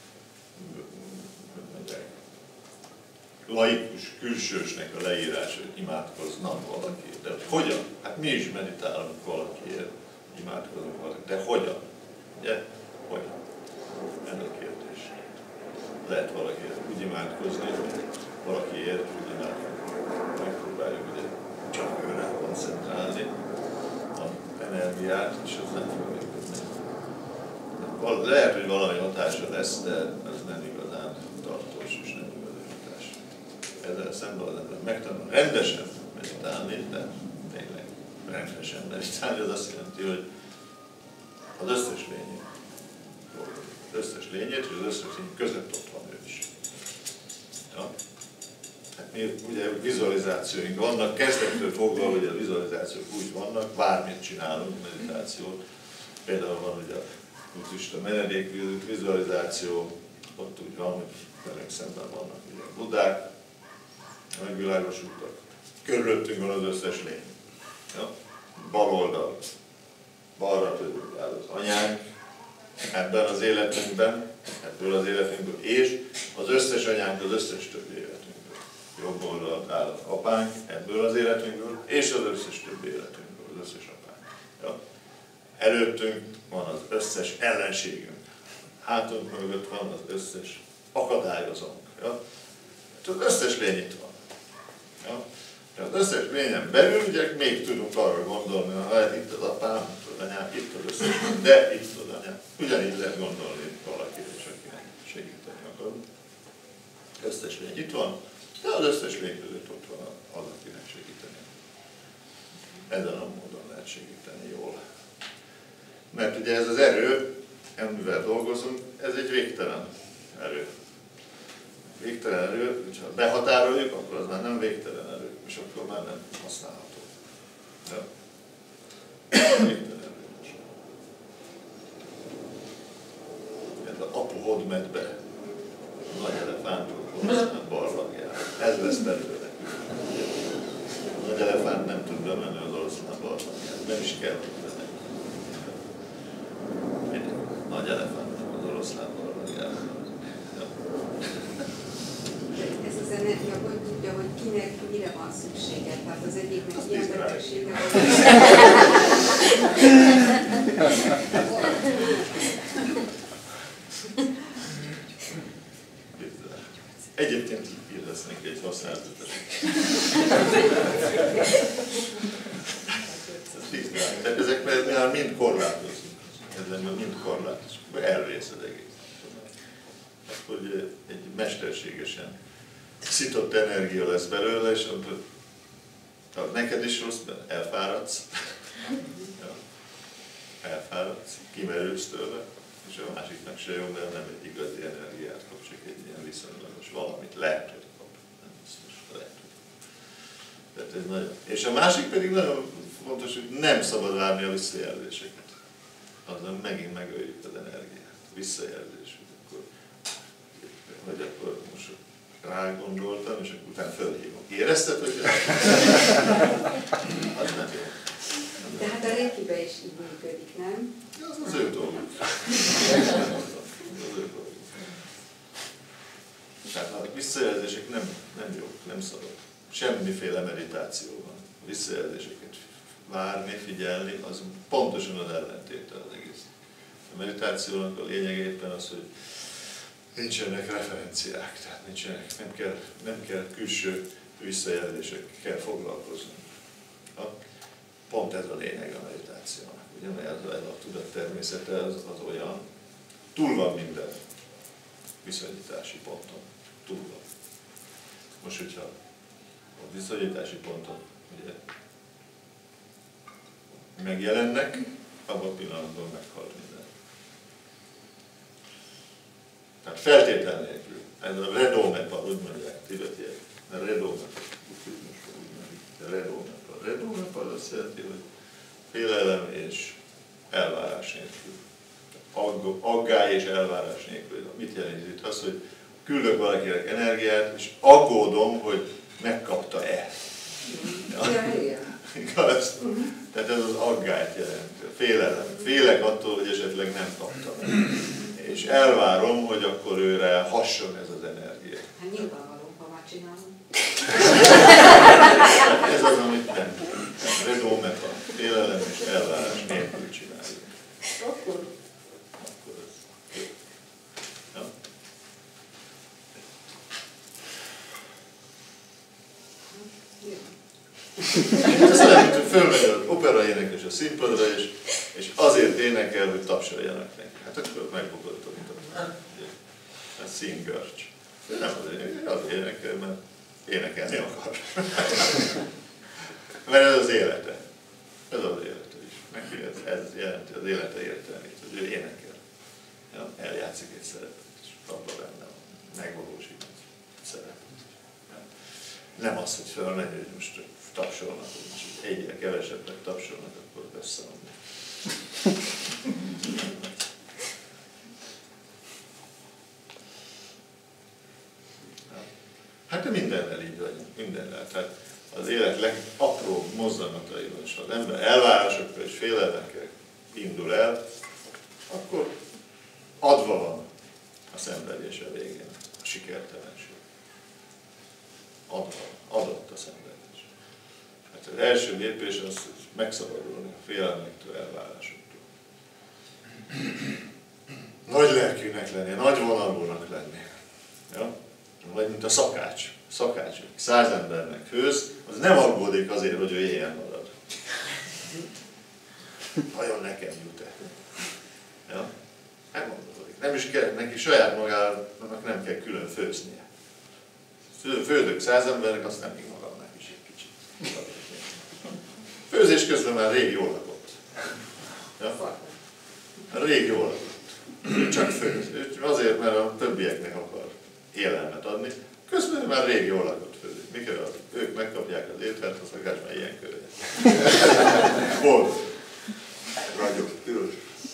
laikus, külsősnek a leírás, hogy imádkoznak valakiért. De hogyan? Hát mi is meditálunk valakiért, imádkozunk valakiért. De hogyan? Ugye? Hogyan? Ez a kérdés. Lehet valakiért úgy imádkozni, hogy valakiért úgy imádkozni. Megpróbáljuk ugye csak őre koncentrálni az energiát, és az nem fog működni. Lehet, hogy valami hatása lesz, de ez nem igazán tartós és nem igazi hatás. Ezzel szemben az ember megtanul rendesen meditálni, de tényleg rendesen meditálni, az azt jelenti, hogy az összes lényét dolgozik. Az összes lényét, és az összes lény között ott van ő is. Ja? Hát mi ugye vizualizációink vannak, kezdettől fogva, hogy a vizualizációk úgy vannak, bármit csinálunk, meditációt. Például van ugye a buddhista menedék vizualizáció, ott úgy van, hogy velünk szemben vannak ugye a buddhák, megvilágosultak. Körülöttünk van az összes lény. Ja? Bal oldal, balra tőlünk áll az anyánk, ebben az életünkben, ebből az életünkből, és az összes anyánk az összes többi életünkből. Jobb oldalt áll az apánk, ebből az életünkből, és az összes többi életünkből, az összes apánk. Ja? Előttünk van az összes ellenségünk. Hátunk mögött van az összes akadályozónk. Ja? Az összes lény itt van. Ja? Az összes lényen belül ugye még tudunk arra gondolni, hogy itt az apám, itt az anyám, itt az összes, de itt az anyám. Ugyanígy lehet gondolni valakire, és akinek segíteni akarunk. Összes lény itt van, de az összes lény között ott van az, akinek segíteni. ezen a módon lehet segíteni jól. Mert ugye ez az erő, amivel dolgozunk, ez egy végtelen erő. Végtelen erő, ha behatároljuk, akkor az már nem végtelen erő, és akkor már nem használható. Ja. Végtelen erő. Ez a apu hodmedbe nagy elefántok oroszlán barlangján. Ez lesz belőle. A nagy elefánt nem tud bemenni az oroszlán barlangján. Nem is kell bemenni. Nagy elefántnak az oroszlán barlangján. Ez az energia, hogy tudja, hogy kinek mire van szüksége. Tehát az egyiknek ilyen betegsége van. Egyébként így lesz neki egy használatot. Tehát ezek már mind korlátozunk. Ezek mind korlátozunk. Elvész az egész. Hogy egy mesterségesen szitott energia lesz belőle, és neked is rossz, elfáradsz. Elfáradsz, kimerülsz tőle, és a másiknak se jó, mert nem egy igazi energiát kap, csak egy ilyen viszonylagos valamit lehet, hogy kap. Nem biztos, lehet, hogy kap. Tehát ez nagyon... És a másik pedig nagyon fontos, hogy nem szabad várni a visszajelzéseket. Azon megint megöljük az energiát. Visszajelzés. Hogy akkor most rágondoltam, és akkor utána fölhívom. Érezted, hogy az nem jó. De hát a Reikibe is így működik, nem? Az az ő dolguk. Tehát a visszajelzések nem jók, nem szabad. Semmiféle meditációban. Visszajelzéseket várni, figyelni, az pontosan az ellentéte az egész. A meditációnak a lényege éppen az, hogy nincsenek referenciák, tehát nem kell külső visszajelzésekkel foglalkozni. Pont ez a lényeg a meditációnak. Ugye, ez a tudat természete az olyan, túl van minden viszonyítási ponton. Túl van. Most, hogyha a viszonyítási ponton ugye, megjelennek, abban a pillanatban meghal minden. Tehát feltétel nélkül. Ez a redómepa, úgy mondják tibetiek. A redómepa. A redómepa az azt jelenti, hogy félelem és elvárás nélkül. Aggály és elvárás nélkül. Mit jelent itt? Az, hogy küldök valakinek energiát, és aggódom, hogy megkapta-e. Ja. Igaz? Tehát ez az aggályt jelenti. Félelem. Félek attól, hogy esetleg nem kaptam. És elvárom, hogy akkor őre hasson ez az energia. Hát nyilvánvaló, ha már csinálom. Ez az, amit nem. Redómepa, félelem és elvárás nélkül csináljuk. Akkor ez. Ja? Ez olyan, hogy fölmegy az operaénekes a színpadra, és azért énekel, hogy tapsoljanak neki. Hát akkor megbukott, ez színgörcs. Nem azért énekel, mert énekelni akar. Mert ez az élete. Ez az élete is. Neki ez jelenti az élete értelmét, hogy ő énekel. Ja, eljátszik egy szerepet, és abban benne megvalósít szerepet. Nem az, hogy fölmegy, hogy most tapsolnak, és egyre kevesebbet tapsolnak, akkor összeomlik. Hát mindennel így vagyunk, mindennel. Tehát az élet legapróbb mozzanataiban, és az ember elvárásokkal és félelmekkel indul el, akkor adva van a szenvedés a végén, a sikertelenség. Adott a szenvedés. Hát az első lépés az megszabadulni a félelmektől, elvárásoktól. Nagy lelkűnek lenni, nagy vonalúnak lenni. Ja? Vagy mint a szakács. Szakács, 100 embernek főz, az nem aggódik azért, hogy ő éjjel marad. Vajon nekem jut-e? Ja? Nem aggódik. Nem is kell, neki saját magának nem kell külön főznie. Főzök 100 embernek, azt nem még magamnak is egy kicsit. Főzök főzés közben már rég jól lakott. Ja? Rég jól lakott. Csak főz. Azért, mert a többieknek akar élelmet adni. Közben már rég jól lakott főzik. Mikor ők megkapják az ételt, az akár már ilyen körül. Boldog. Ragyog, piros.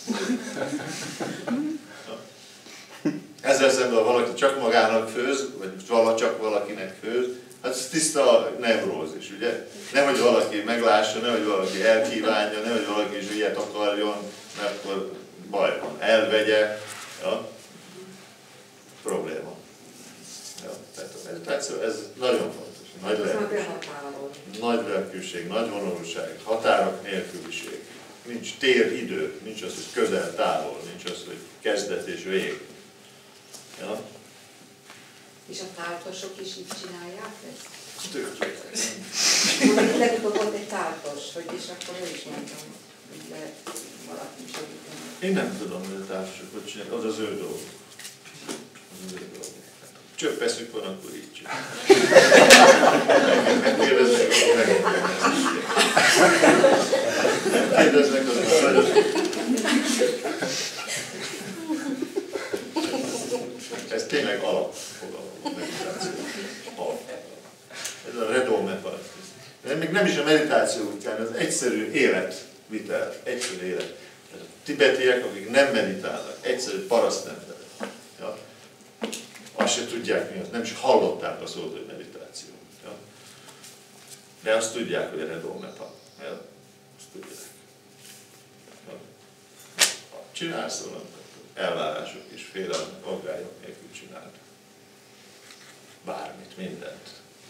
Ezzel szemben, ha valaki csak magának főz, vagy csak valakinek főz, hát ez tiszta nevrózis, ugye? Nehogy valaki meglássa, nehogy valaki elkívánja, nehogy valaki is ilyet akarjon, mert akkor baj van. Elvegye, ja? Probléma. Ja, tehát a meditáció, ez nagyon fontos. Nagy lelkűség, nagy vonalúság, határok nélküliség. Nincs tér, idő, nincs az, hogy közel, távol, nincs az, hogy kezdet és vég. Ja? És a táltosok is így csinálják ezt? Tőle. Legutóbb volt egy táltos, hogy és akkor ő is mondtam, hogy lehet valaki segíteni. Én nem tudom, hogy a társasok hogy csinálják, az az ő dolog. Csöppeszük van, akkor így csinálják. Megkérdeznek, akkor megkérdeznek, akkor ez tényleg alapfogalom, meditáció. Ez a redomepa. Még nem is a meditáció után, az egyszerű életvitel, egyszerű élet. Tehát a tibetiek, akik nem meditálnak, egyszerű parasztemberek. Ja? Azt se tudják mi az, nem is hallották a szót, hogy meditáció. Ja? De azt tudják, hogy a redomepa. Ja? Azt tudják. Ja? Csinálsz valamit, elvárások és félelmek, aggályok nélkül csináld. Bármit, mindent.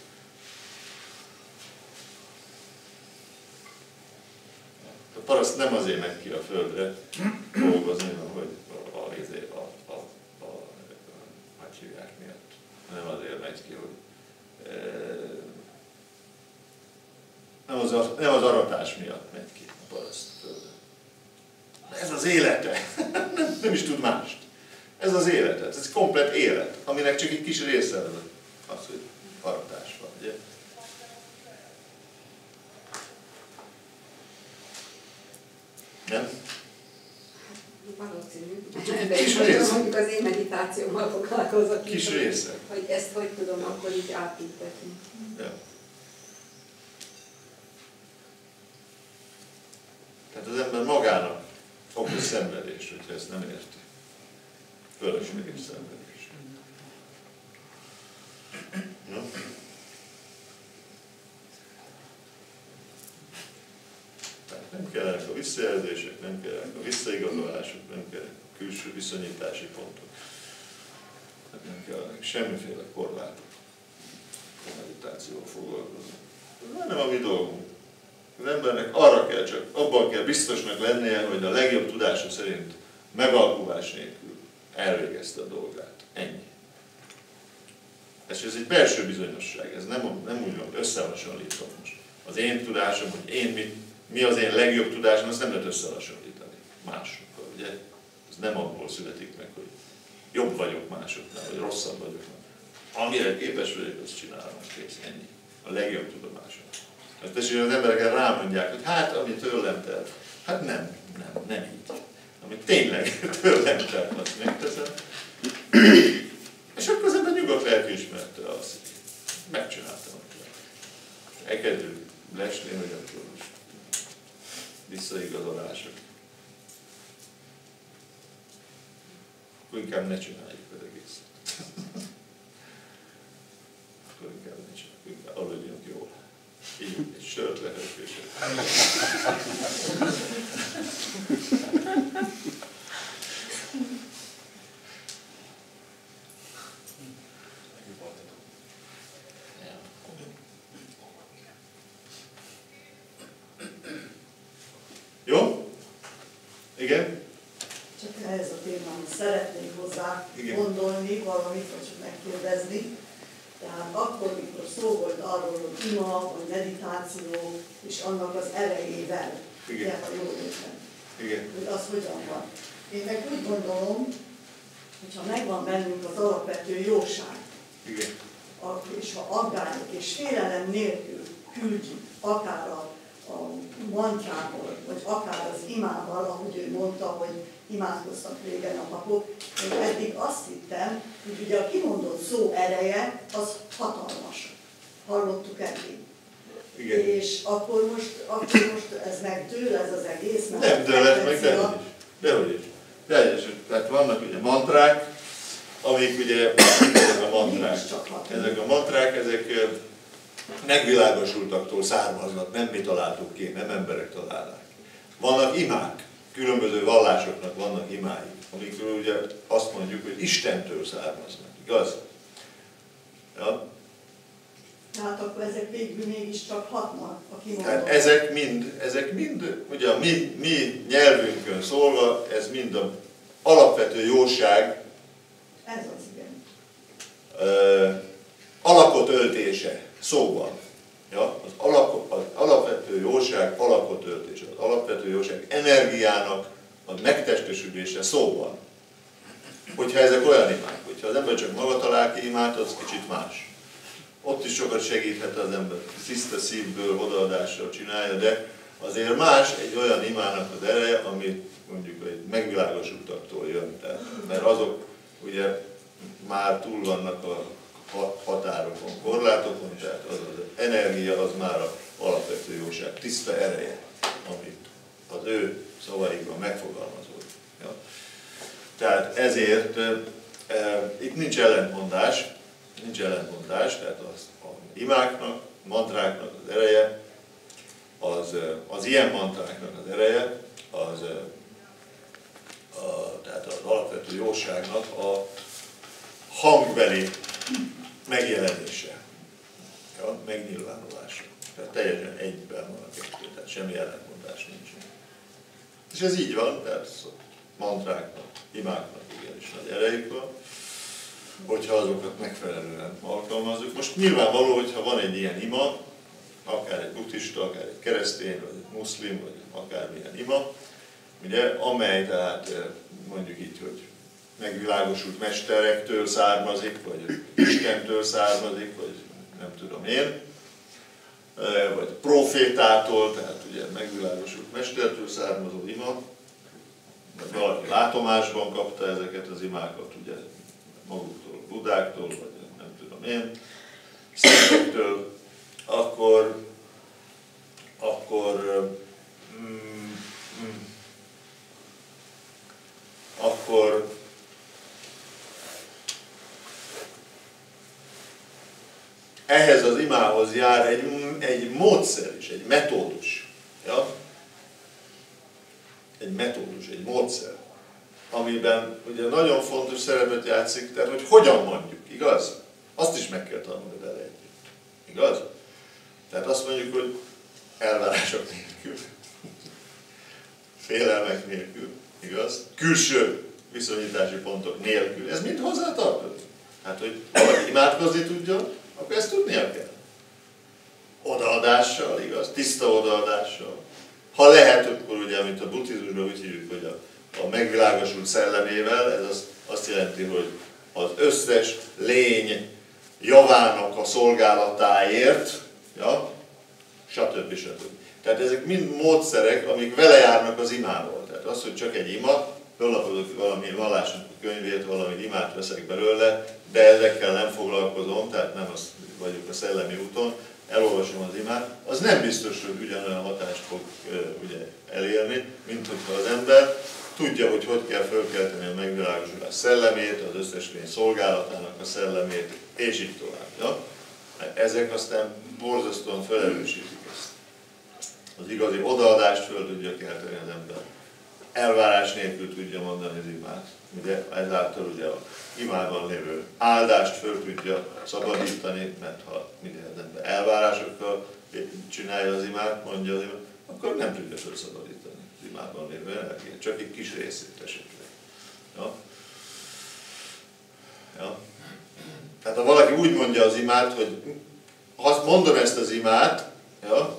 A paraszt nem azért megy ki a földre dolgozni, hogy hogy hívják miatt. Nem azért megy ki, hogy nem az aratás miatt megy ki a paraszt a földre. Ez az élete. Nem is tud mást. Ez az élete. Ez egy komplett élet, aminek csak egy kis része az, hogy aratás van. Ugye? Nem? Valószínű. Kis része. Mondjuk az én meditációmmal foglalkozok. Kis része. Hogy ezt hogy tudom akkor így átültetni. Ja. Tehát az ember magának okoz szenvedést, hogyha ezt nem érti. Fölösleges szenvedést. No? Tehát nem kellenek a visszajelzések, nem kellenek a visszaigazolások, nem kellenek a külső viszonyítási pontok. Tehát nem kellenek semmiféle korlátok a meditációval foglalkozni. Ez nem a mi dolgunk. Az embernek arra kell csak, abban kell biztosnak lennie, hogy a legjobb tudása szerint megalkulás nélkül elvégezte a dolgát. Ennyi. Ez egy belső bizonyosság, ez nem úgy van, összehasonlítom most. Az én tudásom, hogy mi az én legjobb tudásom, azt nem lehet összehasonlítani másokkal, ugye? Ez nem abból születik meg, hogy jobb vagyok másoknál, vagy rosszabb vagyok. Amire képes vagyok, azt csinálom, kész, ennyi. A legjobb tudomásom. Hát és az embereket rámondják, hogy hát, ami tőlem telt. Hát nem így. Ami tényleg tőlem telt, azt megteszem. És akkor az ember nyugodt lelkiismerte azt, hogy megcsináltam. Elkezdő lesni, hogy akkor most visszaigazolások. Akkor inkább ne csináljuk az egészet. Akkor inkább ne csináljuk, inkább aludjunk jól. Így, egy sört lehőkését. Jó? Igen? Csak ehhez a témához szeretnék hozzá gondolni valamit, vagy csak megkérdezni. Tehát akkor, mikor szó volt arról, hogy ima, vagy meditáció, és annak az erejével, ugye, ha jól értem, hogy az hogyan van. Én meg úgy gondolom, hogyha megvan bennünk az alapvető jóság, és ha aggályok és félelem nélkül küldjük akár mantrával, vagy akár az imával, ahogy ő mondta, hogy imádkoztak régen a papok. Én eddig azt hittem, hogy ugye a kimondott szó ereje az hatalmas. Hallottuk eddig. Igen. És akkor most ez megdől, ez az egész? Nem dől ez meg, dehogy is. Tehát vannak ugye mantrák, amik ugye, ezek a mantrák. Ezek megvilágosultaktól származnak, nem mi találtuk ki, nem emberek találják. Vannak imák, különböző vallásoknak vannak imái, amikről ugye azt mondjuk, hogy Istentől származnak, igaz? Ja? Hát akkor ezek végül mégiscsak hatnak a kimondott. Tehát ezek mind, ugye a mi nyelvünkön szólva, ez mind az alapvető jóság, ez az, igen. alakot öltése szóban. Ja? Az alapvető jóság alakot öltése, az alapvető jóság energiának a megtestesülése szóban. Hogyha ezek olyan imák, hogyha az ember csak maga talál ki imát, az kicsit más. Ott is sokat segíthet az ember, tiszta szívből, odaadással csinálja, de azért más egy olyan imának az ereje, ami mondjuk egy megvilágosultaktól jön. Tehát, mert azok ugye már túl vannak a határokon, korlátokon, tehát az energia az már az alapvető jóság, tiszta ereje, amit az ő szavaikban megfogalmazott. Ja. Tehát ezért itt nincs ellentmondás, tehát az imáknak, mantráknak az ereje, az ilyen mantráknak az ereje, tehát az alapvető jóságnak a hangbeli megjelenése, ja, megnyilvánulása. Tehát teljesen egyben van a kettő, tehát semmi ellentmondás nincs. És ez így van, tehát mantráknak, imáknak igenis nagy erejük van, hogyha azokat megfelelően alkalmazzuk. Most nyilvánvaló, hogyha van egy ilyen ima, akár egy buddhista, akár egy keresztény, vagy egy muszlim, vagy akármilyen ima, ugye, amely tehát mondjuk így, hogy megvilágosult mesterektől származik, vagy Istentől származik, vagy nem tudom én, vagy profétától, tehát ugye megvilágosult mestertől származó ima, vagy valaki látomásban kapta ezeket az imákat, ugye maguktól, budáktól, vagy nem tudom én, szentektől, akkor ehhez az imához jár egy módszer is, egy metódus. Ja? Egy metódus, egy módszer, amiben ugye nagyon fontos szerepet játszik, tehát hogy hogyan mondjuk, igaz? Azt is meg kell tanulni vele együtt. Igaz? Tehát azt mondjuk, hogy elvárások nélkül, félelmek nélkül, igaz? Külső viszonyítási pontok nélkül. Ez mind hozzátartozik. Hát, hogy valaki imádkozni tudjon, akkor ezt tudnia kell. Odaadással, igaz? Tiszta odaadással. Ha lehet, akkor ugye, amit a buddhizmusban úgy hívjuk, hogy a megvilágosult szellemével, ez azt jelenti, hogy az összes lény javának a szolgálatáért, ja, stb. Tehát ezek mind módszerek, amik vele járnak az imával. Tehát az, hogy csak egy ima, fölapodok valami vallásnak a könyvét, valami imát veszek belőle, de ezekkel nem foglalkozom, tehát nem az vagyok a szellemi úton, elolvasom az imát, az nem biztos, hogy ugyanolyan hatást fog ugye, elérni, mint hogyha az ember tudja, hogy kell fölkelteni a megvilágosulás szellemét, az összes lény szolgálatának a szellemét, és így tovább. Ja? Ezek aztán borzasztóan felerősítik ezt. Az igazi odaadást föl tudja kelteni az ember. Elvárás nélkül tudja mondani az imát. Ugye, ezáltal ugye a imában lévő áldást föl tudja szabadítani, mert ha az ember elvárásokkal csinálja az imát, mondja az imát, akkor nem tudja felszabadítani az imában lévő energiát, csak egy kis részét esetleg. Ja? Ja? Tehát ha valaki úgy mondja az imát, hogy ha mondom ezt az imát, ja,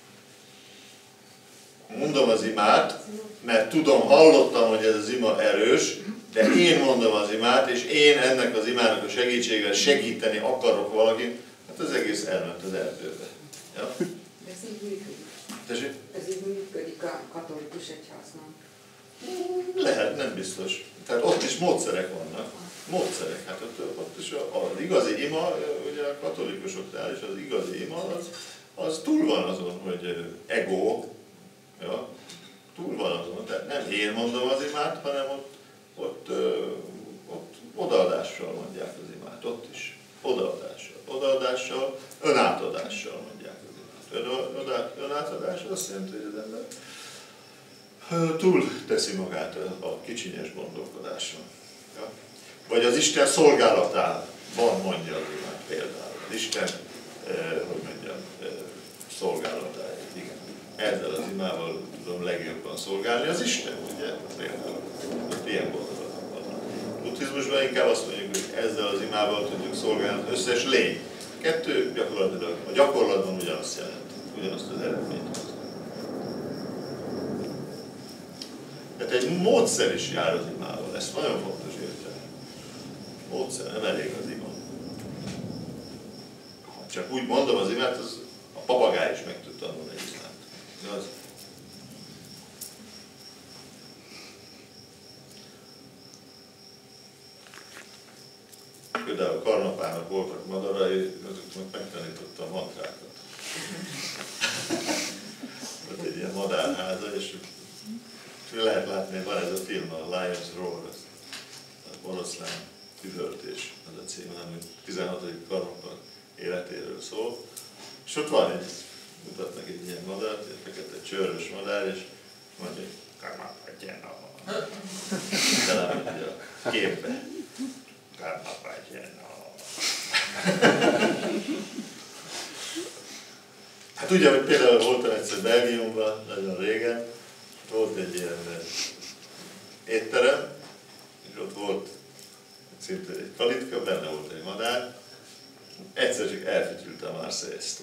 mondom az imát, mert tudom, hallottam, hogy ez az ima erős, de én mondom az imát, és én ennek az imának a segítségével segíteni akarok valakit, hát az egész elment az erdőbe. Ja? De ez így működik. Tessék? Ez így működik a katolikus egyházban. Lehet, nem biztos. Tehát ott is módszerek vannak. Módszerek. Hát ott is az igazi ima, ugye a katolikusoknál is az igazi ima, az túl van azon, hogy ego, ja? Túl van azon. Tehát nem én mondom az imát, hanem ott odaadással mondják az imát. Ott is. Odaadással, önátadással mondják az imát. Önátadás azt jelenti, hogy az ember túl teszi magát a kicsinyes gondolkodáson. Ja? Vagy az Isten szolgálatában mondja az imát például. Az Isten, hogy mondjam, szolgálatáig. Igen. Ezzel az imával tudom legjobban szolgálni az Isten, ugye? Például. Ott ilyen gondolatok vannak. Buddhizmusban inkább azt mondjuk, hogy ezzel az imával tudjuk szolgálni az összes lény. Kettő gyakorlatilag a gyakorlatban ugyanazt jelent, ugyanazt az eredményt. Tehát egy módszer is jár az imával, ezt nagyon fontos érteni. Módszer, nem elég az ima. Ha csak úgy mondom az imát, az a papagáj is meg tud tanulni egy imát. Igaz? Például Karnapának voltak madarai, azoknak megtanította a mantrákat. Volt egy ilyen madárháza, és lehet látni, van ez a film, a Lion's Roar, az oroszlán üvöltés, az a cím, ami 16. Karnapa életéről szól. És ott van egy, mutatnak egy ilyen madart, egy fekete csőrös madár, és mondja, hogy Karnapa gyena. Talán a képbe. Karnapa gyena. Hát ugye, hogy például voltam egyszer Belgiumban, nagyon régen, volt egy ilyen étterem, és ott volt szinte egy kalitka, benne volt egy madár, egyszer csak elfütyülte a Marseille-t.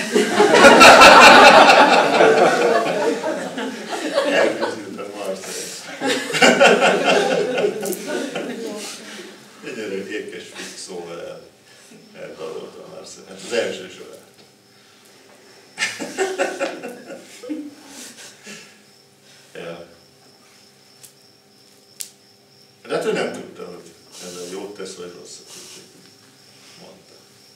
Elfütyülte a Marseille-t. Egyelőre ékes fix szóval eldalolta a Marseille-t. Hát az első sorát. Ja. De hát ő nem tudta, hogy ezzel jót tesz, vagy rosszat, úgy mondta.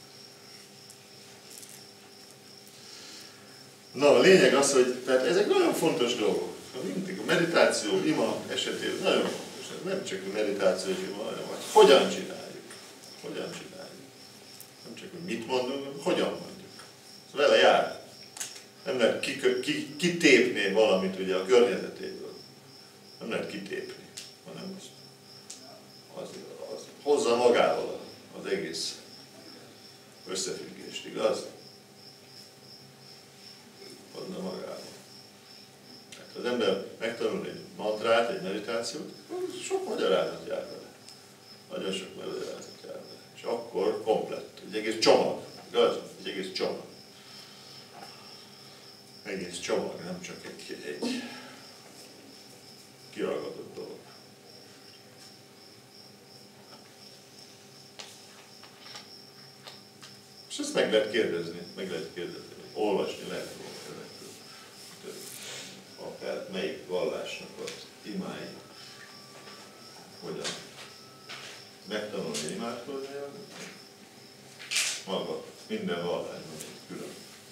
Na, a lényeg az, hogy tehát ezek nagyon fontos dolgok. Mindig a meditáció, ima esetében nagyon fontos. Nem csak a meditáció és ima, hanem hogy hogyan csináljuk. Hogyan csináljuk. Nem csak, hogy mit mondunk, hanem hogyan mondjuk. Ez vele jár. Nem lehet kitépni valamit ugye a környezetéből. Nem lehet kitépni, hanem az hozza magával az egész összefüggést, igaz? Hozza magával. Hát az ember megtanul egy mantrát, egy meditációt, sok magyarázat jár vele. Nagyon sok magyarázat jár vele. És akkor komplett, egy egész csomag, igaz? Egy egész csomag. Egész csomag, nem csak egy kiragadott dolog. És ezt meg lehet kérdezni, olvasni lehet róla ezekről. Akár melyik vallásnak az imái, hogyan megtanulni imádkozni, maga, minden vallásban egy külön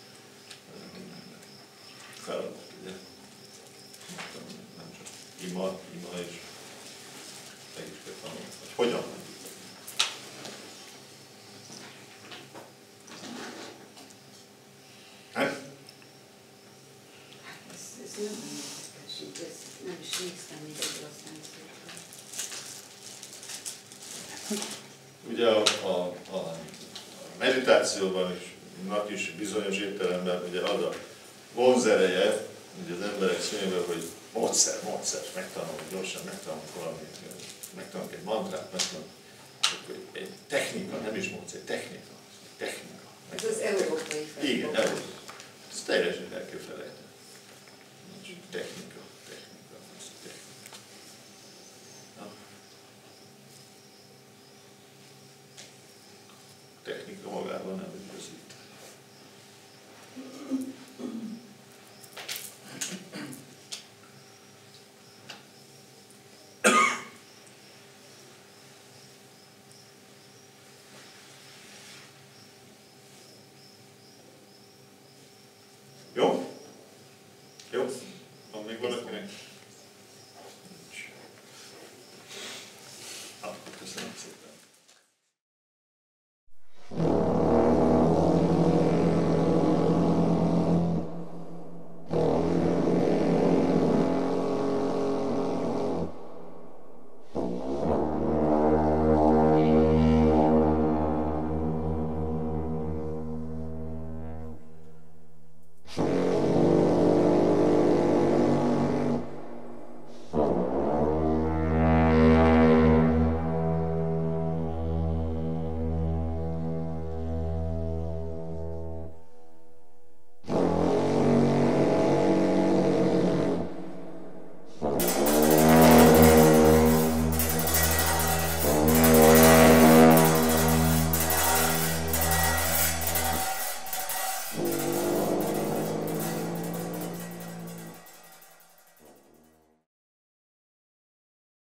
feladat, ugye? Nem csak ima is, meg is kell tanulni, hogy hogyan mondjuk. Nem? Ez nem érdekes, ez nem is néztem még egyre aztán Ugye a meditációban is bizonyos értelemben ugye az a vonzereje, ugye az emberek színében, hogy módszer, megtanulunk, gyorsan megtanulunk valamit, megtanulunk egy mantrát, megtanulunk egy technika, nem is módszer, technika. Ez az európai fel. Igen, európai. Ez teljesen el kell felejteni. Technika. Technika magában nem üdvözít. Jó?